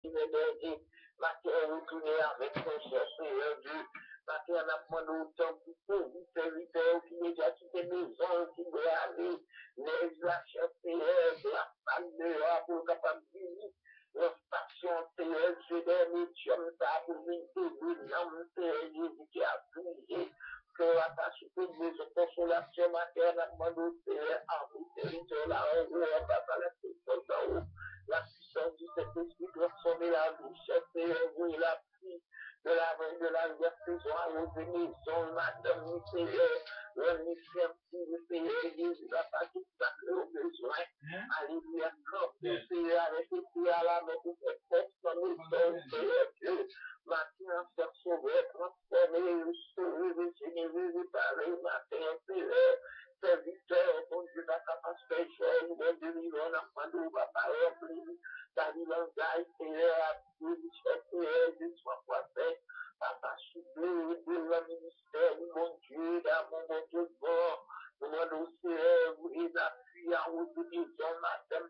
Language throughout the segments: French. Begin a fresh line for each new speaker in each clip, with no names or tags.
dernier, matin, retourner avec ton cher Seigneur Dieu. Matin, on a demandé autant pour vite, qui déjà quitté maison, qui doit aller, les achats Seigneur, de la femme de pour capable de vivre. La station Seigneur, je vais médium, ça pour m'aider, l'homme Seigneur Jésus qui a prié. Que la tâche de Dieu, consolation maternelle, demande Seigneur, en territoire là, en haut, en bas, dans la puissance en haut. La puissance du Saint-Esprit transformer la vie, chef Seigneur, vous la pluie de la veille de la saison à vos maisons, madame, Seigneur, le fertile, Seigneur, Jésus, la partie ça que au besoin. Alléluia, comme Seigneur, avec les pieds à la main, pour faire force dans nos sons, Seigneur Dieu. Maintenant, faire sauver, transformer, sauver, régénérer, réparer, matin, Seigneur, serviteur, bon Dieu, la capacité, cher, bon Dieu, on a pas de parole, ta vie langage, Seigneur, à Dieu, Seigneur, Dieu, soit fait, papa, souffle, de le ministère, mon Dieu, d'amour, mon Dieu, bon, demande au Seigneur, vous et l'appui à vous, disons, madame,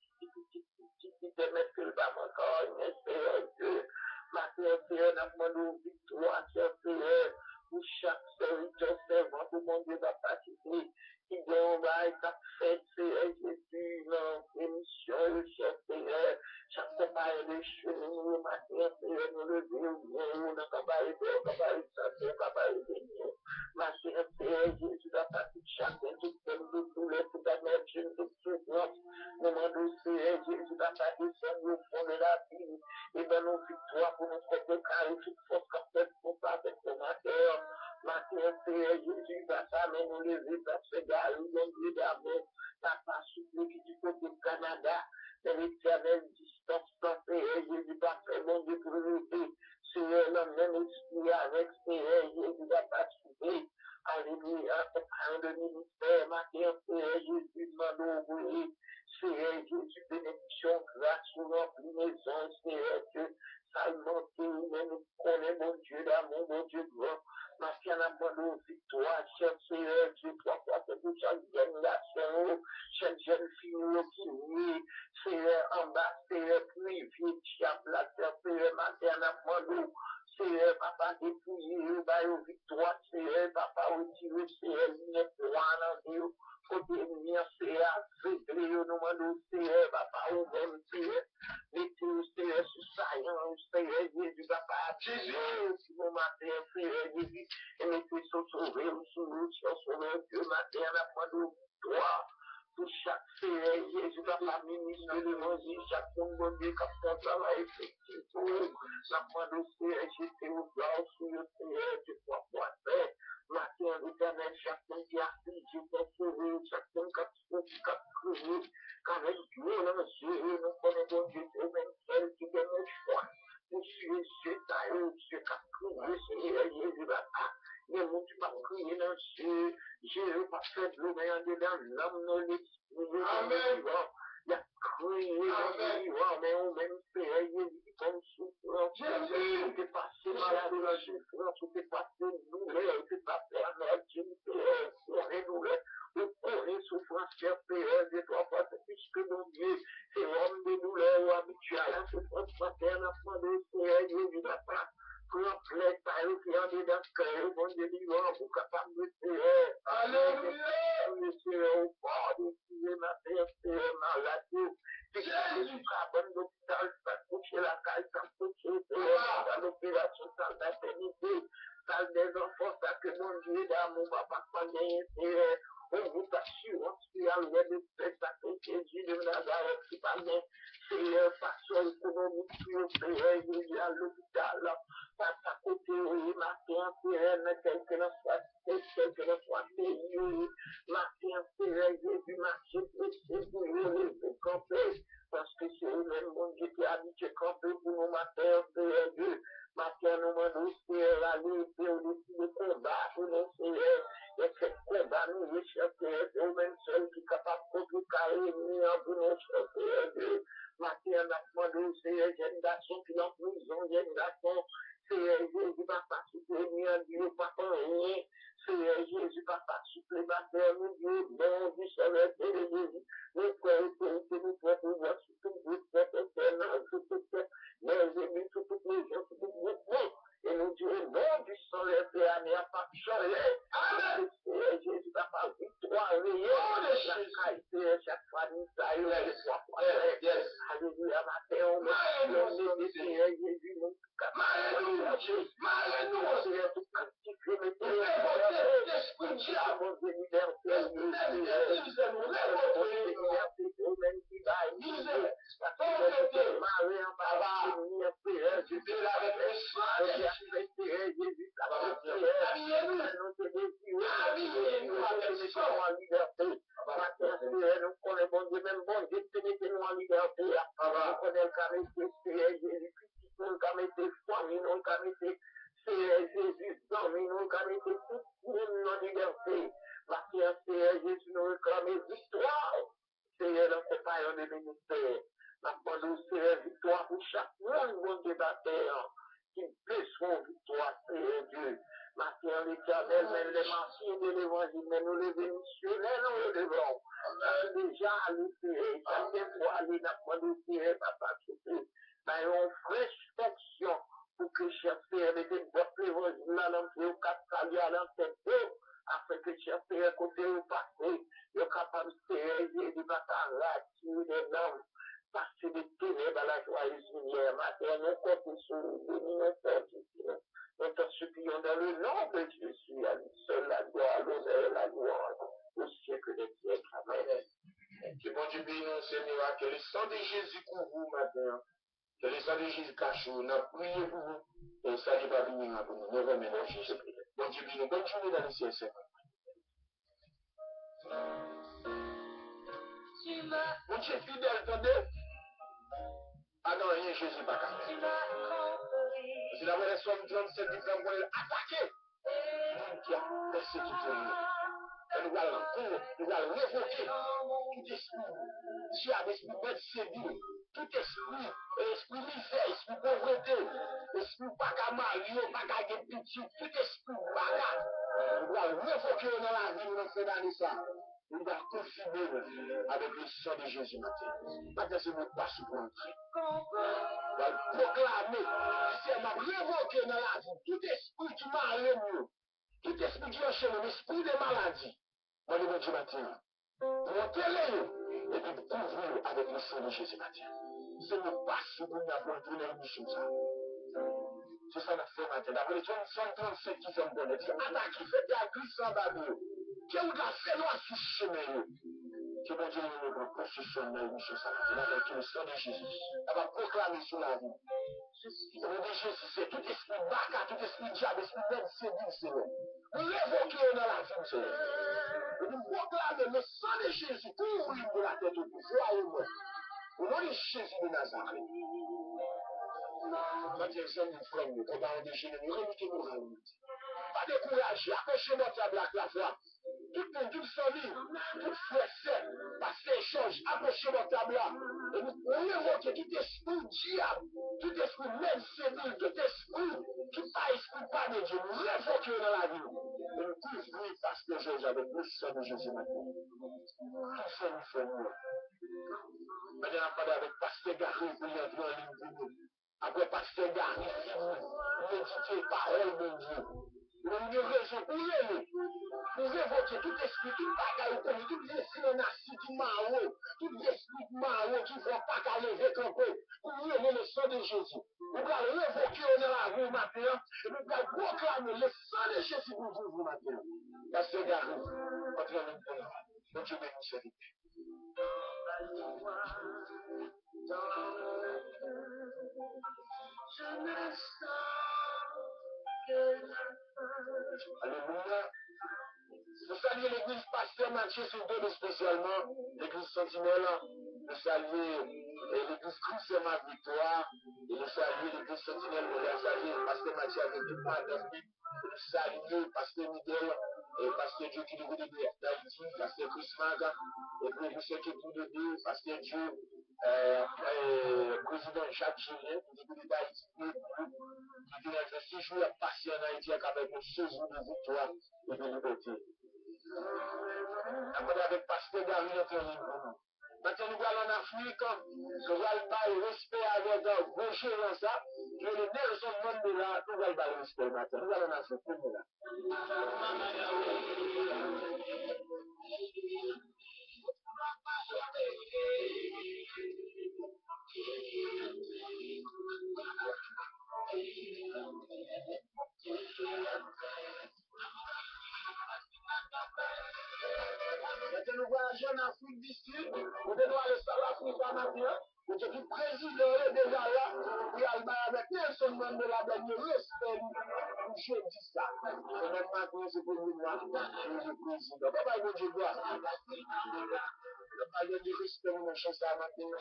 qui te met que le bas encore, Seigneur, Dieu, ma Seigneur, n'a demandé victoire, Seigneur, pour chaque serviteur, servant, pour mon Dieu, va participer, qui va être fait, Seigneur, Jésus, dans l'émission, cher Seigneur, chaque séparé de cheveux, ma Seigneur, nous lever, nous n'a pas parlé de, on n'a pas parlé de santé, on n'a pas parlé de nous, ma Seigneur, Jésus, va participer, chacun, tout le monde, tout le tout la même, je ne sais pas, moment où Seigneur, Jésus, va participer, au fond de la vie, et dans nos victoires, pour notre côté, car toute force qu'on fait pour ça, avec ton matin, matin, Seigneur, Jésus, va s'amener, nous lever, va se garer, nous Dieu d'amour, la passe souple qui du côté du Canada, de l'éternelle distance, Seigneur, Jésus, va faire mon Dieu pour lever, Seigneur, le même esprit avec Seigneur, Jésus, va participer, alléluia, un de ministère, matin, Seigneur, Jésus, demande au bruit, Seigneur, Jésus, bénédiction, grâce sur notre maison, Seigneur, Dieu, salement, mais nous connaissons, mon Dieu d'amour, mon Dieu de gloire, ma fille en abandon, victoire, cher Seigneur, Dieu, trois fois, c'est pour chaque génération, chaque jeune fille, qui vit, Seigneur, en bas, Seigneur, privé, diable, la terre, Seigneur, ma fille en abandon, Seigneur, papa, dépouillé, bah, victoire, Seigneur, papa, retiré, Seigneur, une foi en Dieu, côté mien, Seigneur, vétré, nous demandons, Seigneur, papa, ou même, Seigneur, mettez, Seigneur, sous saillant, Seigneur, Jésus, papa, Jésus, si mon matin, Seigneur, Jésus, et mettez sous sauver, sous nous, sauver, Dieu, matin, la demandons, toi, pour chaque Seigneur, Jésus, papa, ministre de l'évangile, chaque monde, bon Dieu, qui a fait un travail effectif, la demandons, Seigneur, Jésus, au blanc, sur le Seigneur, tu crois quoi faire, matin, l'éternel, chacun qui a pris, Dieu, pour sauver, chacun qui a crié, qu'avec Dieu, dans les yeux, nous connaissons Dieu, c'est le même seul qui donne le choix. Pour suivre Dieu, t'as eu, Dieu, qui a crié, Seigneur, Jésus, papa. Mais mon Dieu, m'a crié dans Dieu, Dieu, pas fait de l'eau, mais en dedans, l'homme, dans l'esprit, amen. Il a crié dans le vivant, mais on même Seigneur, Jésus, qui tombe souffrance. Tu t'es passé malade dans la souffrance, tu t'es passé douleur, tu t'es passé à notre Dieu, Seigneur, douleur. Vous courez souffrance, cher Seigneur, de toi, puisque mon Dieu, c'est l'homme de douleur ou habituel à la souffrance materne, afin de Seigneur, Jésus, papa. Complète, par le qui en est dans le cœur, bon Dieu, vivant, pour capable de Seigneur. Alléluia! Seigneur, au bord de Seigneur, ma terre, Seigneur, malade, c'est que je suis à bonne l'hôpital, ça couche la caille, ça couche, Seigneur, dans l'opération, salle d'internité, salle des enfants, ça que mon Dieu, d'amour, papa, Seigneur, on vous assure, si à l'ouest de spectacle, Jésus de Nazareth, qui parle, Seigneur, façon économique, Seigneur, Jésus à l'hôpital, passe à côté, matin, Seigneur, quel que soit pays, matin, Seigneur, Jésus, marché, Jésus, camper, parce que c'est le même monde qui est habitué à camper pour nos matins, Seigneur Dieu, matin, nous demandons, Seigneur, la lutte, au-dessus de combat, pour nos Seigneur, et cette combat, nous recherchons, c'est le même seul qui est capable de contrecarrer, nous, pour nos Seigneur Dieu, matin, on a demandé, Seigneur, génération qui est en prison, génération, Seigneur Jésus, papa, supplément, Dieu, papa, rien. Seigneur Jésus, papa, supplémentaire, nous, Dieu, bon, du Seigneur, Jésus, nous, frères, nous, frères, pouvoir, sur tout le groupe,
Afrique du Sud, on est dans le South Africa maintenant, où je suis président déjà là, Nelson Mandela dernier respect je dis ça. Et même maintenant, c'est pour nous, le président. Papa, il dit quoi? Papa, il dit respect, mon chien, ça maintenant.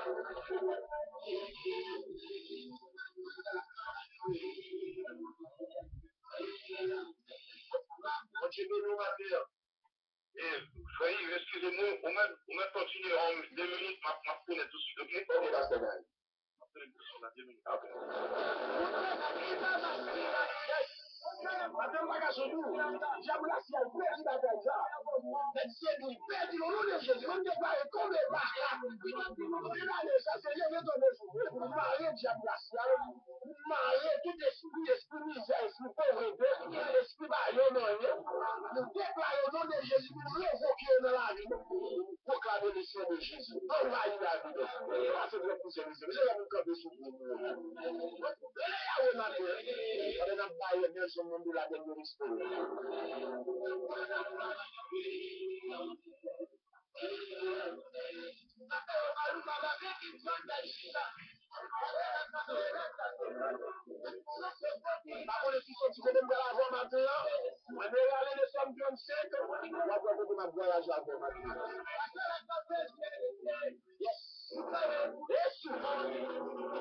Continuez nous matin.
Frère, excusez-moi, on va continuer en 2 minutes, ma phone est tout de suite, ok?
Ok, parce que là. Madame Bagasodou, j'avoue là, si elle perd la déjà, elle s'est dit, perd le nom de Jésus, on ne peut pas écouler là. Ça, c'est rien de donner pour vous marier, j'avoue là, si elle marier tout esprit misère, esprit pauvreté, esprit baillon, nous déclarons au nom de Jésus, nous l'évoquons dans la vie, nous proclamons le Seigneur de Jésus, envahir la vie. C'est vrai pour ce monsieur, je vais vous camper sur vous. On a baillé Nelson Mandela de l'histoire. La politique sortie de la voie maintenant. On est allé de Somme 27. On va voir comment on va voyager à voie maintenant. Yes. Yes.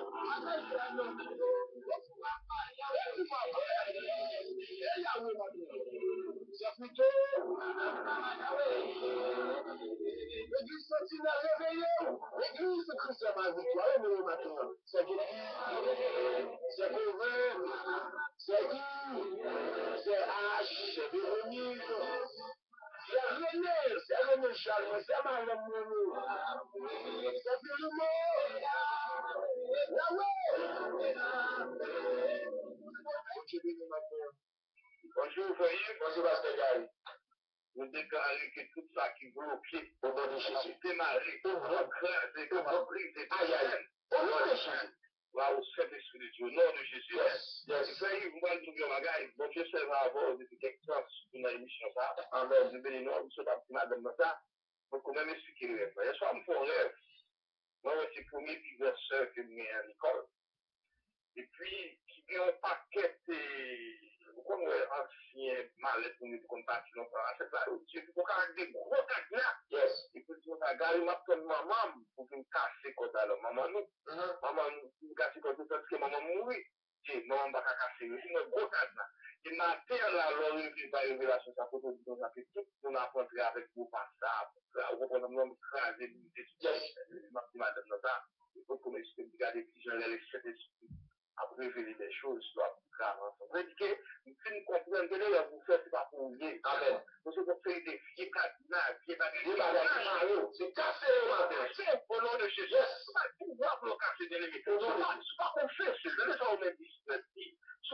C'est plutôt l'église sentinelle réveillée, l'église chrétienne ma victoire, et maintenant, c'est qui, c'est Gauvin, c'est Guy, c'est H, c'est Véronique, c'est René Charles, c'est Mariam Mono, c'est Philimo,
Bonjour, frère.
bonjour, Pasteur Gary.
Vous déclarez que tout ça qui bloquait,
Au nom de Jésus.
démarrer, écraser, briser,
aïe, aïe. Au nom de Jésus.
Là, au Saint-Esprit de Dieu, au nom de Jésus.
Yes, yes.
Frère, vous allez nous dire, bagaille, bon Dieu seul va avoir depuis quelques temps sur notre émission, ça.
Amen.
Nous bénissons, nous sommes partis madame dans ça. Donc, quand même expliquer le rêve. Il y a soit, me font rêve. Moi, c'est le premier petit verseur que nous avons à l'école. Et puis, qui vient un paquet comme ancien malade pour nous contacter nos parents, c'est ça, tu peux faire des gros cadenas.
Yes.
Et puis, tu vas garder ma petite maman pour nous casser quand elle est maman nous. Maman nous casser quand parce que maman mourit. Et maman va casser aussi, un gros cadenas. Et ma terre là, alors, il y a une révélation, ça peut nous appeler tout, on a rencontré avec vous par ça, on va nous craser, nous étudier, ma petite madame, ça. Il faut qu'on essaie de garder les gens, les esprit. À révéler des choses, soit grave. Vous dites que si nous comprenons que vous faites, c'est pas pour vous. Amen. Parce que vous faites des vieux cadenas, vieux bagages, c'est cassé au nom de Jésus. C'est pas pouvoir pour casser des limites. C'est pas qu'on fait, c'est le ça au même dit.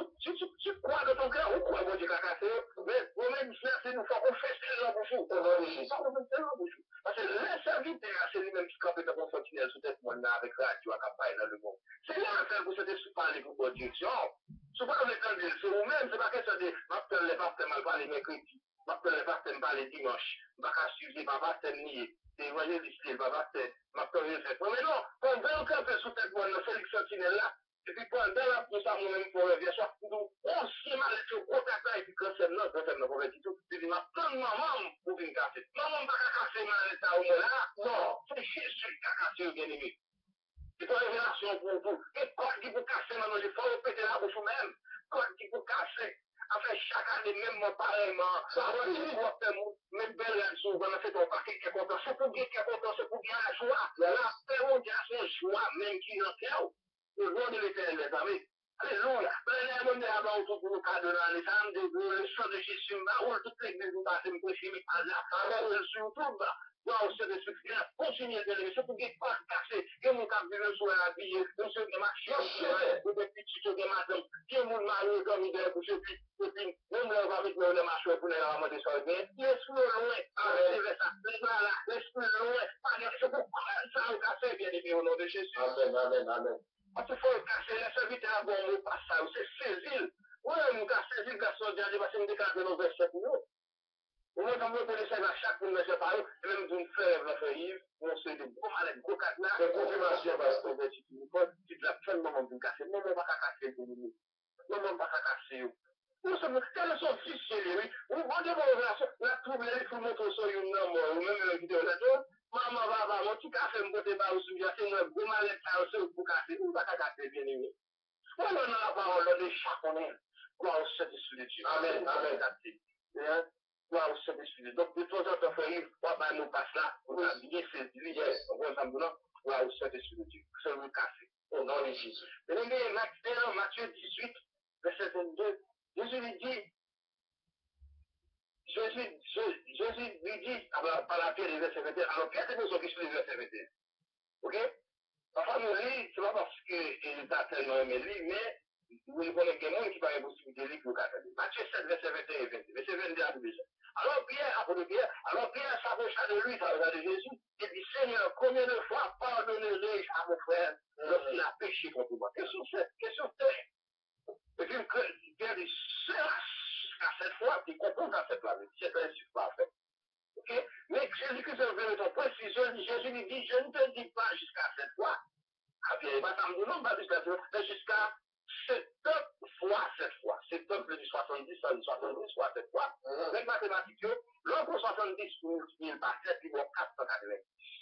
Tu crois dans ton cœur, ou quoi, vous dites qu'à casser, mais vous-même, c'est nous faut qu'on fait ce genre de choses. Au nom de Jésus. Ça, on fait ce genre de choses. Parce que les serviteurs, c'est lui-même qui campait dans mon sentinelle sous tête moi avec radio à campagne dans le monde. C'est là que vous êtes parler pour votre direction. Ce pas le c'est vous-même, c'est pas question de m'appelle les pasteurs mal parler mercredi, m'appelle les pasteurs parler dimanche, m'appelle suivre pas pasteur nier, c'est évangéliste, pas pasteur, m'appelle les faire. Mais non, quand vous campez sous tête moi dans Félix Sentinelle là, et puis pendant la pour ça moi-même pour bien sûr nous aussi mal sur contact là et puis quand c'est non pour le tout, je dis m'appelle maman pour venir casser. Maman pas casser mal ça au moins là. Non, c'est Jésus qui a cassé bien aimé. C'est une révélation pour vous. Et quoi qui vous casse maintenant, il faut répéter la bouche même. Quoi qui vous casse, enfin chaque année, même pareillement, ça va faire même belle là-dessous, on a fait un paquet qui est content. C'est pour bien qui est content, c'est pour bien la joie. La paix mondiale, c'est une joie même qui est en cœur. Le roi de l'éternel, les amis. Alléluia. Le monde est avant tout pour le cadre dans les âmes, le sang de Jésus, toute l'église, vous passez, me coucher, mais pas là. Amen. Sur tout, wow, c'est des trucs qui continuent de les c'est pour qu'ils pas casser, que nous avons vu sur la vie, nous sommes des machins, ou des petits des matins, qui nous mariés comme il est, et puis, nous va avec le marché pour les ramasser des choses, mais laisse-nous loin, c'est ça, laisse-nous loin, c'est pour ça, on casse bien aimé au nom de Jésus.
Amen, amen, amen.
Parce qu'il faut casser les serviteurs à bon mot, pas ça, c'est saisir. Oui, nous cassons saisir, garçon, parce que nous déclarons nos versets pour nous. Moi, quand je connais ça à chaque fois, je ne pas, même d'une feuille, la feuille, on se dit, bon, allez, gros cadenas, c'est confirmation, parce que tu te l'as fait, maman, vous casser, maman, va pas casser, maman, va pas casser. Nous sommes, quels sont fichiers, oui, ou on demande la trouble, il faut montrer sur une norme, ou même une vidéo là-dedans, maman, va, mon petit café, me côté, bah, ou souviens, c'est moi, gros malade, ça, aussi, pour casser, ou va pas casser, bien aimé. On a la parole de chaque gloire au Saint-Esprit de Dieu. Amen, amen. Gloire au Saint-Esprit de Dieu. Donc, de temps en temps, frère, on va nous passer là, on a bien fait, on va nous dire, gloire au Saint-Esprit de Dieu. C'est le café, au nom de Jésus. Mais Matthieu 18, verset 22, Jésus lui dit, Jésus lui dit, par la pierre des versets 21, alors Pierre, c'est pour ceux qui sont les versets 21. Ok? Parfois, nous lisons, ce n'est pas parce qu'il a tellement aimé lui, mais vous connaissez quelqu'un qui n'a pas possibilité de lire pour le Matthieu 7, verset 21 et 22. Verset 22 à déjà. Alors Pierre s'approcha de lui, ça de Jésus, et dit, Seigneur, combien de fois pardonnerai-je à mon frère lorsqu'il a péché contre moi? Question telle. Et puis Pierre dit, jusqu'à cette fois, il comprend à cette fois, mais c'est un suffit parfait. Okay? Mais Jésus-Christ est venu en précision, Jésus lui dit, je ne te dis pas jusqu'à cette fois. Ah bien, ça me dit non, pas jusqu'à cette fois, mais jusqu'à 7 fois. 7 plus du 70, ça dit 70 fois 7 fois. Avec mathématiques, l'autre 70 multiplié par 7, il vaut 490.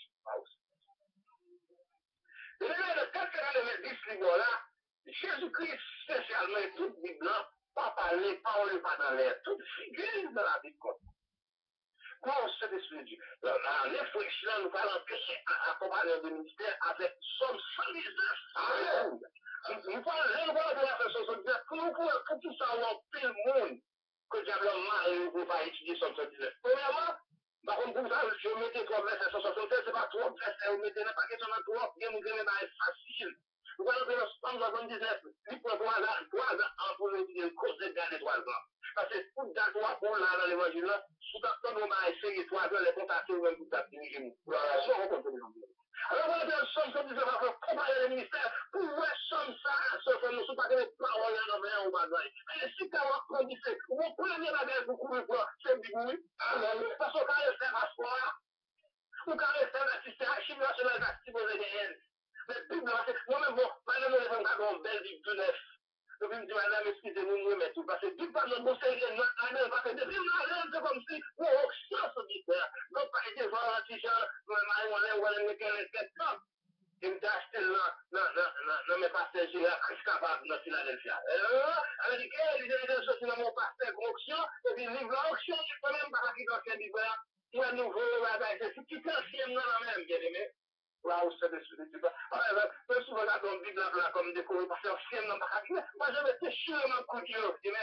Et le 490 livres-là, Jésus-Christ, spécialement, toute Bible, pas parler, parole pas dans l'air, toute figure dans la Bible. Quoi on se décide? Les frères, nous allons empêcher à comparer le ministère avec Somme 119. Amen. Nous parlons de la façon de dire que nous pouvons tout savoir, tout le monde, que diable mal ne pas étudier Somme 119. Premièrement, par contre, pour ça, je mettais 3 versets 176, c'est pas 3 versets, vous mettez pas question dans 3, bien vous gagnez pas facile. Vous allez dans Somme 79, il faut 3 ans pour étudier le cours de garder 3 ans. Parce que tout d'accord pour là dans l'évangile, sous ta tombe, on va essayer 3 ans, les contacter ou même pour t'appuyer. Alors, on va dire Somme 119, on va comparer le ministère, pour moi, Somme ça, sauf que nous ne sommes pas des paroles dans le ou pas. Et si tu as compris, mon premier bagage pour courir, c'est du bruit. Parce que quand il fait ma foi, ou quand il fait l'assister à Chine nationale d'activité des haines, mais Bible, moi-même, madame, on a une belle Bible tout neuf. Je me dis, madame, excusez-nous, mais tout, parce que Dieu parle de mon Seigneur, parce que depuis là, c'est comme si, on sens au ministère. Donc, pas été voir un t-shirt, on a une tête, non. Il me dit, acheté dans mes pasteurs, j'ai la crise capable dans Philadelphia. Elle dit, il est sorti dans mon pasteur, auction, et puis, livre l'auction, je peux même pas quitter l'ancien livre, moi, nouveau, c'est qui ancien, non, même, bien aimé. Là où c'est des sous-titres. Même souvent, là, on dit là, comme des cours, parce que c'est un pas moi, je vais te chier mon coup de Dieu,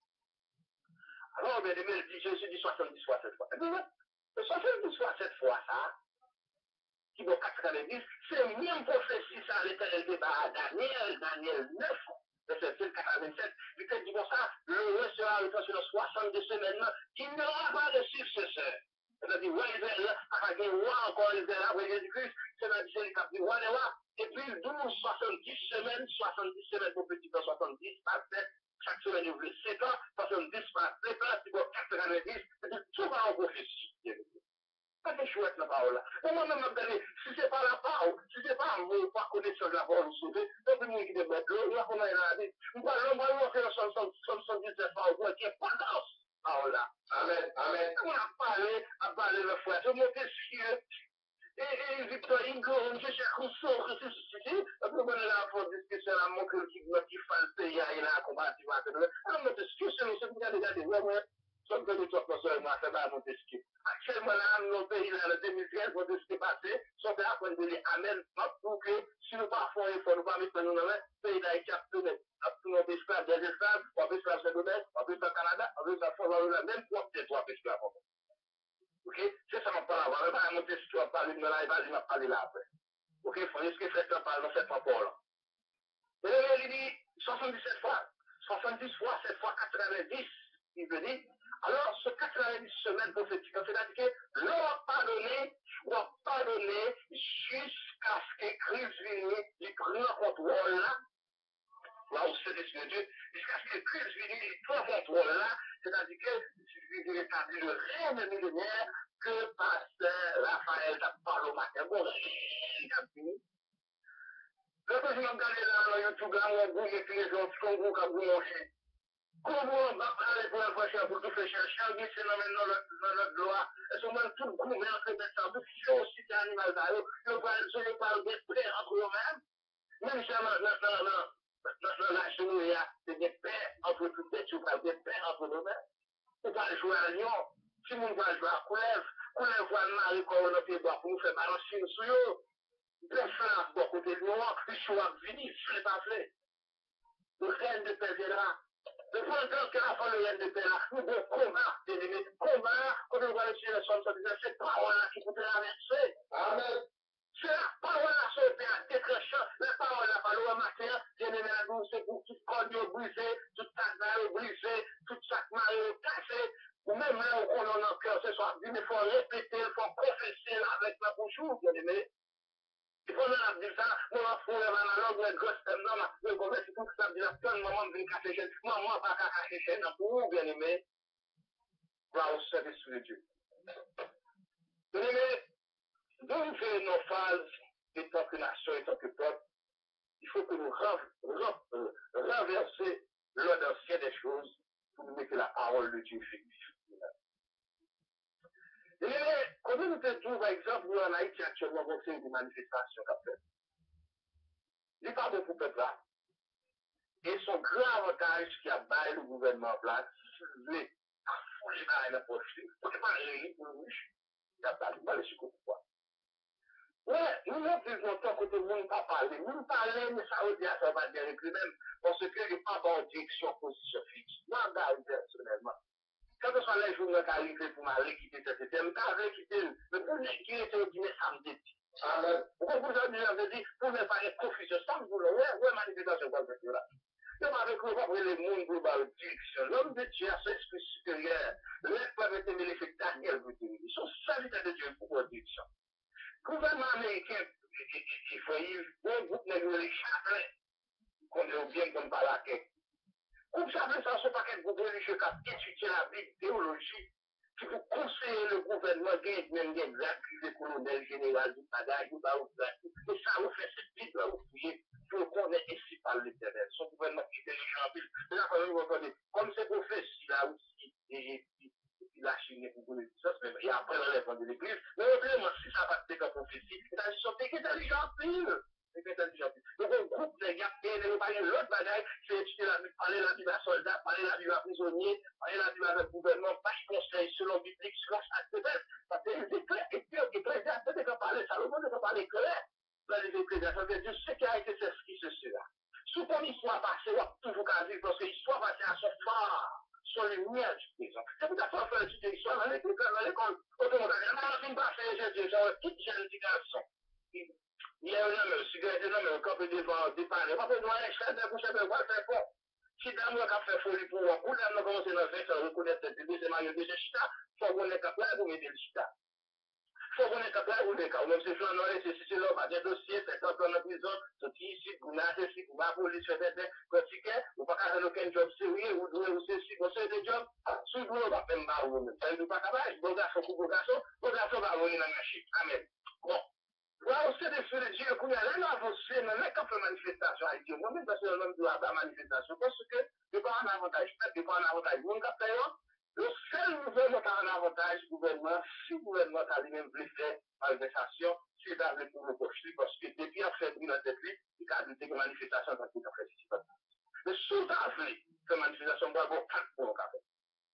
alors, bien aimé, il dit, Jésus dit 70 fois cette fois. Le 70 fois cette fois, ça, qui vaut 90, c'est même prophétie, ça, l'éternel débat à Daniel 9, verset 87, il te dit, bon, ça, le roi sera retraité sur 70 semaines, il n'y aura pas de successeur. C'est-à-dire, ouais, il roi encore, il est après Jésus-Christ, c'est-à-dire, il a dit, roi, et puis 12, 70 semaines pour petit temps, 70 par 7, chaque semaine, il ouvre 7 ans, 70 par 7 ans, c'est pour 90, c'est-à-dire, tout va en prophétie. Pas de chouette la parole là. Et moi-même, si c'est pas la parole, si c'est pas vous, pas connaître la parole, vous savez, c'est le monde qui développe l'eau, là, on a la vie. Nous allons faire le 77 parole, qui est pas dans parole là. Amen, amen. On a parlé le frère, je monte cieux. Et Victorine, quand je cherche Rousseau, ressuscité, après, on a la faute discussion à mon cœur qui fait le pays, il a combattu, alors, notre discussion, c'est pour regarder, ouais, sauf que nous sommes seulement à Montesquieu. Actuellement, là, nos pays, là, le 2013, Montesquieu passé, sont à apprendre de dire Amen, pour que si nous pas faisons effort, nous pas mettre nous dans le pays d'Haïti à tourner. Nous avons des esclaves, on peut esclaves secondaires, on peut esclaves Canada, on peut esclaves France, même pour peut-être on peut esclaves. Ok? C'est ça, on parle avant. Même à Montesquieu, on parle de là, il va parler là après. Ok? Il faut risquer de faire ça par dans cette rapport là. Et il dit 77 fois, 70 fois, 7 fois 90, il veut dire. Alors, ce 90 semaines prophétiques, c'est-à-dire que l'on pardonné jusqu'à ce que Christ vienne, il prenne le contrôle là. là au sein de Dieu, jusqu'à ce que Christ vienne et prend contrôle là, c'est-à-dire que il établit le règne millénaire que Pasteur Raphaël t'a parlé au matin. Bon, il a fini. Le que je m'en regarde là, dans YouTube, là, on bouge et puis les gens, qu'on bouge, qu'on bouge. Comment on va parler pour la prochaine pour tout faire chercher, c'est dans notre loi. Et ce moment, tout le groupe est en train de faire ça. Si on cite un animal d'ailleurs, je ne parle des paix entre eux-mêmes. Même si dans la journée, il y a des paix entre toutes les choses, des paix entre nous-mêmes. On va jouer à Lyon. Si on va jouer à Coulev, Coulev va marier comme on a fait pour nous faire balancer sur eux. Personne n'a pas côté de nous, ils sont venus, ce n'est pas fait. Le règne de paix viendra. Le point que la fin de règne de paix, nous devons combattre, combattre, quand on va le suivre, cette parole-là qui peut traverser. Amen. C'est la parole-là sur le Père, déclenchant, la parole-là, par le matin, bien-aimé à nous, c'est pour tout corps brisé, tout sac brisé, tout sac maillot cassé, ou même là où on en a cœur ce soir, il faut répéter, il faut confesser avec la bouche, bien-aimé. Il faut nous dire ça, moi, il faut les analogues, les grosses thèmes, non, mais comme c'est tout ça, dire que maman vient casser chaîne, maman pas casser chaîne, pour vous, bien aimé, va au service de Dieu. Bien aimé, d'où nous faisons nos phases, en tant que nation, en tant que peuple, il faut que nous renversions l'ordre ancien des choses pour nous mettre la parole de Dieu effective. Et quand nous trouvons, par exemple, nous en Haïti actuellement, on fait des manifestations qu'a fait. Il n'y a pas beaucoup de peuple là. Et son grand avantage qui a baillé le gouvernement en place, c'est à fouler dans la poche. On n'est pas réuni pour le riche. Il n'y a pas de mal sur pourquoi. Ouais, nous non plus longtemps que tout le monde pas parlé. Nous parler, mais ça veut dire ça va dire avec lui-même. Parce qu'il n'y a pas de direction position fixe. Moi, je personnellement. Quand ce soit les journaux qui arrivent pour m'aller quitter ce système, je vais quitter. Mais pour les qui étaient au Guinée samedi. Pourquoi vous avez dit, pour ne pas être confusion, ça me voulait, ouais, manifestation, quoi, c'est là. Donc, avec le propre, les mondes global direction, l'homme de Dieu a son esprit supérieur, l'air peuvent être l'effet Daniel, vous dites, ils sont salutaires de Dieu pour leur direction. Gouvernement américain, il faut y un groupe de les chaplins, qu'on est bien comme par la quête. Groupe chaplin, ça, ce paquet de groupe religieux qui a étudié la Bible, théologie, qui pour conseiller le gouvernement, même des grands privés colonels général du bagage, du bas, et ça vous fait cette Bible là, vous fouillez, pour qu'on ait ainsi par l'éternel. Son gouvernement qui est intelligent, mais là, quand vous entendez, comme ces prophéties là aussi, et la Chine est pour ça, et après l'enlèvement de l'église, mais vraiment, si ça va être comme prophétie, c'est-à-dire qu'ils sont intelligents, c'est intelligent. Donc, un groupe de gars, et l'autre bagaille, c'est étudier la Bible, parler la Bible à soldats, parler la Bible à prisonniers, parler la Bible avec le gouvernement, pas de conseil selon biblique, selon chaque peut-être, parce que c'est clair, et puis, ecclésiastes, peut-être parler, Salomon ne peut pas parler clair, là, les ecclésiastes, ça veut dire ce qui a été fait, ce qui se sera. Sous ton histoire passée, on toujours qu'à vivre, parce que l'histoire passée a son phare. Sur les lumières du présent. C'est pour ça qu'on fait l'étude l'histoire dans l'école. Autrement, on ne pas faire les gens, toute jeune garçon. Il y a un homme, si un homme, quand on dépanne, pas besoin de faire des bouches à faire, c'est bon. Si d'amour qui a fait folie pour moi, ou d'amour commence dans le fait, ça reconnaître cette idée, c'est maillot de ce chita, il faut qu'on est capable de mettre le chita. Il faut qu'on est capable de mettre le même si flanc noir, c'est l'homme, à des dossiers, c'est quand on est en prison, c'est ici, vous n'avez ici, vous m'avez police, fait des tickets, vous pas faire aucun job sérieux, vous devez vous ceci, vous savez des jobs, si vous ne pas faire mal, vous ne savez pas capable, bon garçon va venir dans la machine. Amen. Bon. Voilà, on sait des feux de Dieu, qu'on y a rien avancé, mais même quand on fait manifestation à Dieu, moi-même, personnellement, je dois avoir manifestation, parce que je pas un avantage, je pas un avantage, mon capteur, le seul gouvernement qui a un avantage, gouvernement, si le gouvernement a lui-même voulu faire manifestation, c'est d'aller pour le cocher, parce que depuis a fait brûler la tête, il a dit que manifestation, ça peut faire ici. Mais sous ta fait, cette manifestation, on va avoir 4 points au café.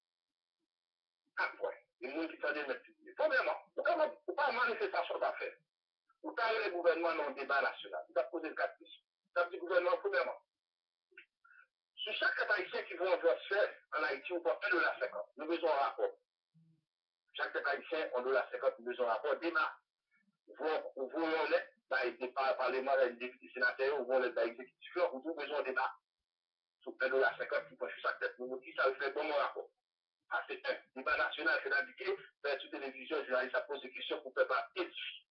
4 points. Les gens qui sont des mettre. Premièrement, pourquoi pas manifestation à faire? Ou t'as le gouvernement dans le débat national. Tu as posé 4 questions. Tu as dit gouvernement, premièrement. Sur chaque haïtien qui vont faire en Haïti, on porte $1,50. Nous besoin un rapport. Chaque haïtien, $1,50, nous besoin un rapport. Débat. Vous l'êtes, par parlement, les députés sénateurs, ou vous l'êtes l'exécutif, vous avez besoin de débat. Sur $1,50 qui prend sur chaque tête. Nous, qui ça fait bon rapport. Ah, c'est un débat national, c'est indiqué, faire sur télévision, journaliste, ça pose des questions pour ne pas édifier.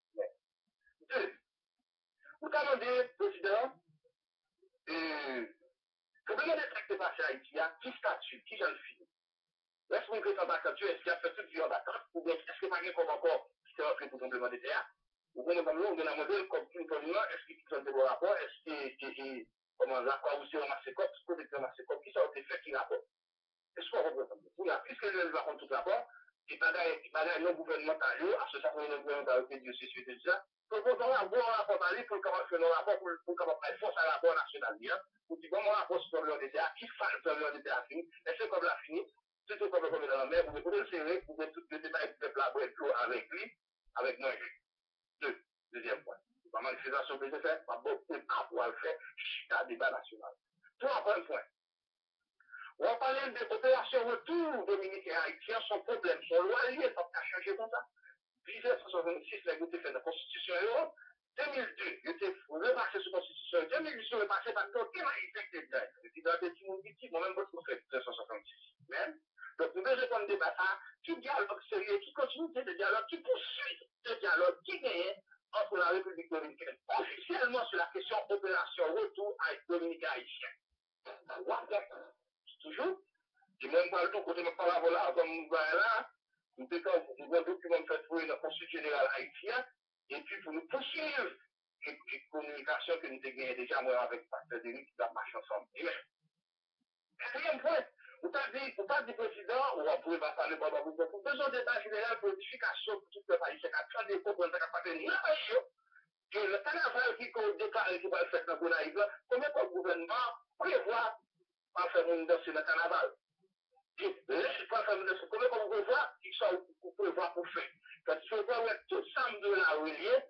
Deux. Vous demandez, président, il y a des trucs qui passent à Haïti, qui statue, qui j'en fini. Laisse-moi que ça va quand tu est-ce qu'il a fait toute vie en vacances, ou bien est-ce que pas comme encore qui s'est rentré pour complément des terres, ou bien comme nous, on donne un modèle comme tout le monde, est-ce qu'il y a des rapports, est-ce que, comment, l'accord aussi ramassé comme, ce côté ramassé comme, qui ça a été fait, qui rapport. Est-ce qu'on reprend ça? Puisque le va contre tout rapport, et bagaille non gouvernemental, association non gouvernementale, que Dieu s'est suivi déjà, pour qu'on ait un bon rapport à lui, pour comment faire nos rapports, pour comment faire force à la rapport national, pour dire comment rapport sur le d'État, qui fait le plan d'État fini, est-ce que comme l'a fini, surtout comme le dans la mer, vous pouvez le serrer, vous pouvez tout le débat du peuple avec lui, avec moi. Deuxième point. La manifestation que j'ai faite, pas beaucoup de cas pour le faire, chita débat national. Troisième point. On parle de l'opération retour dominicain et haïtien, son problème, son loyer, ça n'a changé comme ça. 1966, il a été fait dans la Constitution européenne. 2002, il était repassé sur la Constitution. 2008, il est repassé par aucun haïtien qui était là. C'est dans des petits, moi-même, je fais 1966. Même. Donc, nous devons prendre débat ça, qui dialogue sérieux, qui continue de dialogue, qui poursuit le dialogue, qui gagne entre la République dominicaine, officiellement sur la question opération retour avec dominicain haïtien. Toujours. Et même pas le tout, côté de parole là, comme nous voyons là, nous avons un document fait pour une constitution générale haïtienne, et puis pour nous poursuivre les communications que nous avons gagnées déjà, moi, avec le pasteur Denis, qui va marcher ensemble. Et même, quatrième point, vous pas dit président, ou on pouvait pas parler pendant vous, pour besoin d'état général pour l'édification pour tout le pays, c'est qu'à faire des comptes, on n'a pas fait ni que le carnaval qui déclaré qui va le faire dans le Gonaïve, combien de gouvernement prévoit pas faire une danse dans le carnaval? Et les pas faire une danse, combien de prévoit qui sont pour prévoir pour faire? Quand tu vois tout ça de la relié,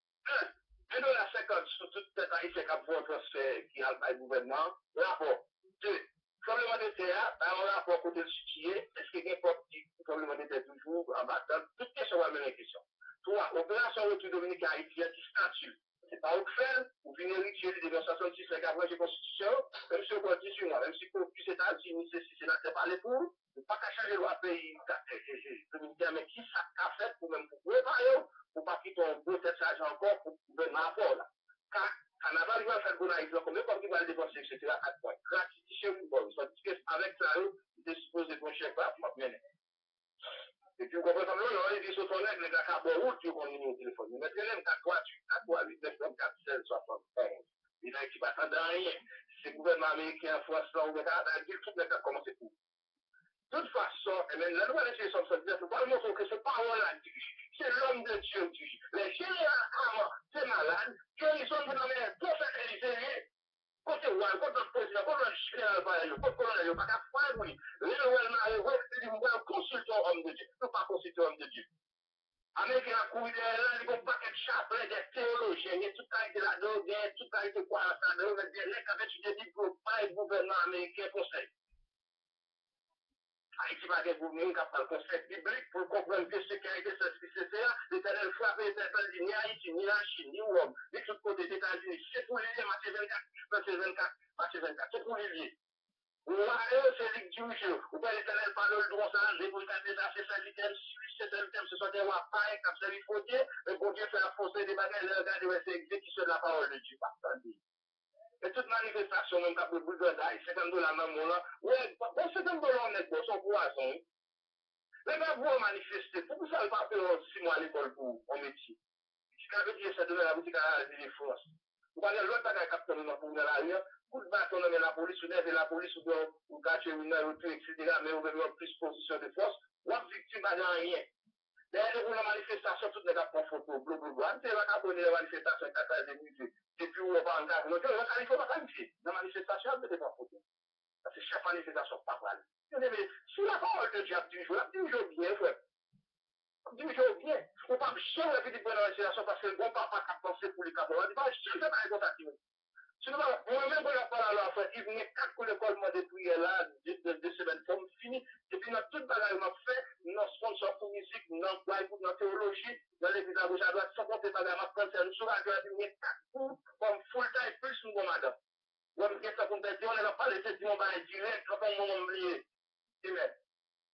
1,50$ sur toute cette haïtienne qui a pour un transfert qui a le gouvernement, rapport. 2. Tremblement de terre, un rapport côté situé, est-ce qu'il y a un tremblement de terre toujours en battant? Toutes questions va mener question. 3. Opération retour dominicain haïtien qui statue. C'est pas au fait, ou venez héritier de 1966, les gars, j'ai constitution, même si on continue sur moi, même si pour plus États-Unis, c'est là, c'est pas les pour, ne pas qu'à changer loi pays dominicain, mais qui ça qu'a fait pour même pour préparer, pour pas quitter un beau tête charge encore pour gouvernement à fort là. Car, carnaval, il va faire bon exemple, comme comme il va le dépenser, etc. 4 points. Gratuité, bon, ça dit qu'avec ça, il est supposé qu'on chèque là, pour mener. Et puis, vous comprenez, il dit sur ton aigle, les gars, à route, tu connais au téléphone. Mais c'est même 4, 3, 8, 9, 4, 16, 71. Il n'a pas attendu rien. C'est le gouvernement américain, France, là, au Canada, il dit tout le monde a commencé pour. De toute façon, et même la loi de 1979, il ne faut pas montrer que ce parole-là dit. C'est l'homme de Dieu dit. Les généraux, c'est malade, qu'ils sont nommés pour faire les côté oual, côté président, côté général, côté colonel, pas qu'à faire, oui. Les gouvernements, ils vont consulter homme de Dieu, ne pas consulter homme de Dieu. Américain a couru là, ils vont pas être chapelet des théologiens, il y a tout ça qui est là-dedans, il y a tout ça qui est quoi là-dedans, il y a des lettres avec des diplômes, pas le gouvernement américain conseil. Haïti va gouverner qui a le concept biblique pour comprendre que ce qui a été etc. L'Éternel frappé l'Éternel dit ni Haïti, ni la Chine, ni Rome, ni tout côté des États-Unis. C'est pour les lier, Matthieu 24, Matthieu 24, Matthieu 24, c'est pour les lier. Ou c'est les dieux, ou pas l'Éternel parle le droit, ça, les boulettes d'État, c'est ça, l'item, c'est ça, l'item, ce sont des rois pareils, comme ça, il faut dire, mais bon Dieu fait la force des bagages, le regard, c'est exécution de la parole de Dieu, pas et toute manifestation, même quand vous boule de d'ail, $50 même, là, ouais, bon, $50 on est bon, son poisson. Les gars, vous manifester, pourquoi ça ne pas faire 6 mois à l'école pour un métier? Ce qu'on veut dire, c'est de la boutique à la France. Vous parlez de l'autre bagaille capteur pour la rue, coup de bâton dans la police, ou la police, ou cacher une autre, etc., mais vous avez plus position de force, ou victime à rien. D'ailleurs, pour la manifestation, toutes les gars font photo, blablabla. C'est la cabonne la manifestation, 14 minutes. Et puis, on va en garde. Donc, il faut pas qualifier. La manifestation, vous n'avez pas photo. Parce que chaque manifestation, pas mal. Sous la parole de Dieu, toujours bien, frère. Toujours bien. On ne peut pas chier la vie de la manifestation parce que le bon papa a pensé pour les cabons. On ne peut pas chier la manifestation. Sinon, moi-même, quand je parle à la fin, il venait 4 pour le collement de prières là, 2 semaines, comme fini. Et puis, notre toute bagarre, on fait, nos sponsors pour musique, notre théologie, dans l'église à gauche à droite, sans compter bagarre, ma concerne, sur la gueule, il venait 4 pour, comme full time, plus nous, madame. On a ça pour te dire, on n'a pas laissé dire, on va direct, quand on m'a oublié. Amen.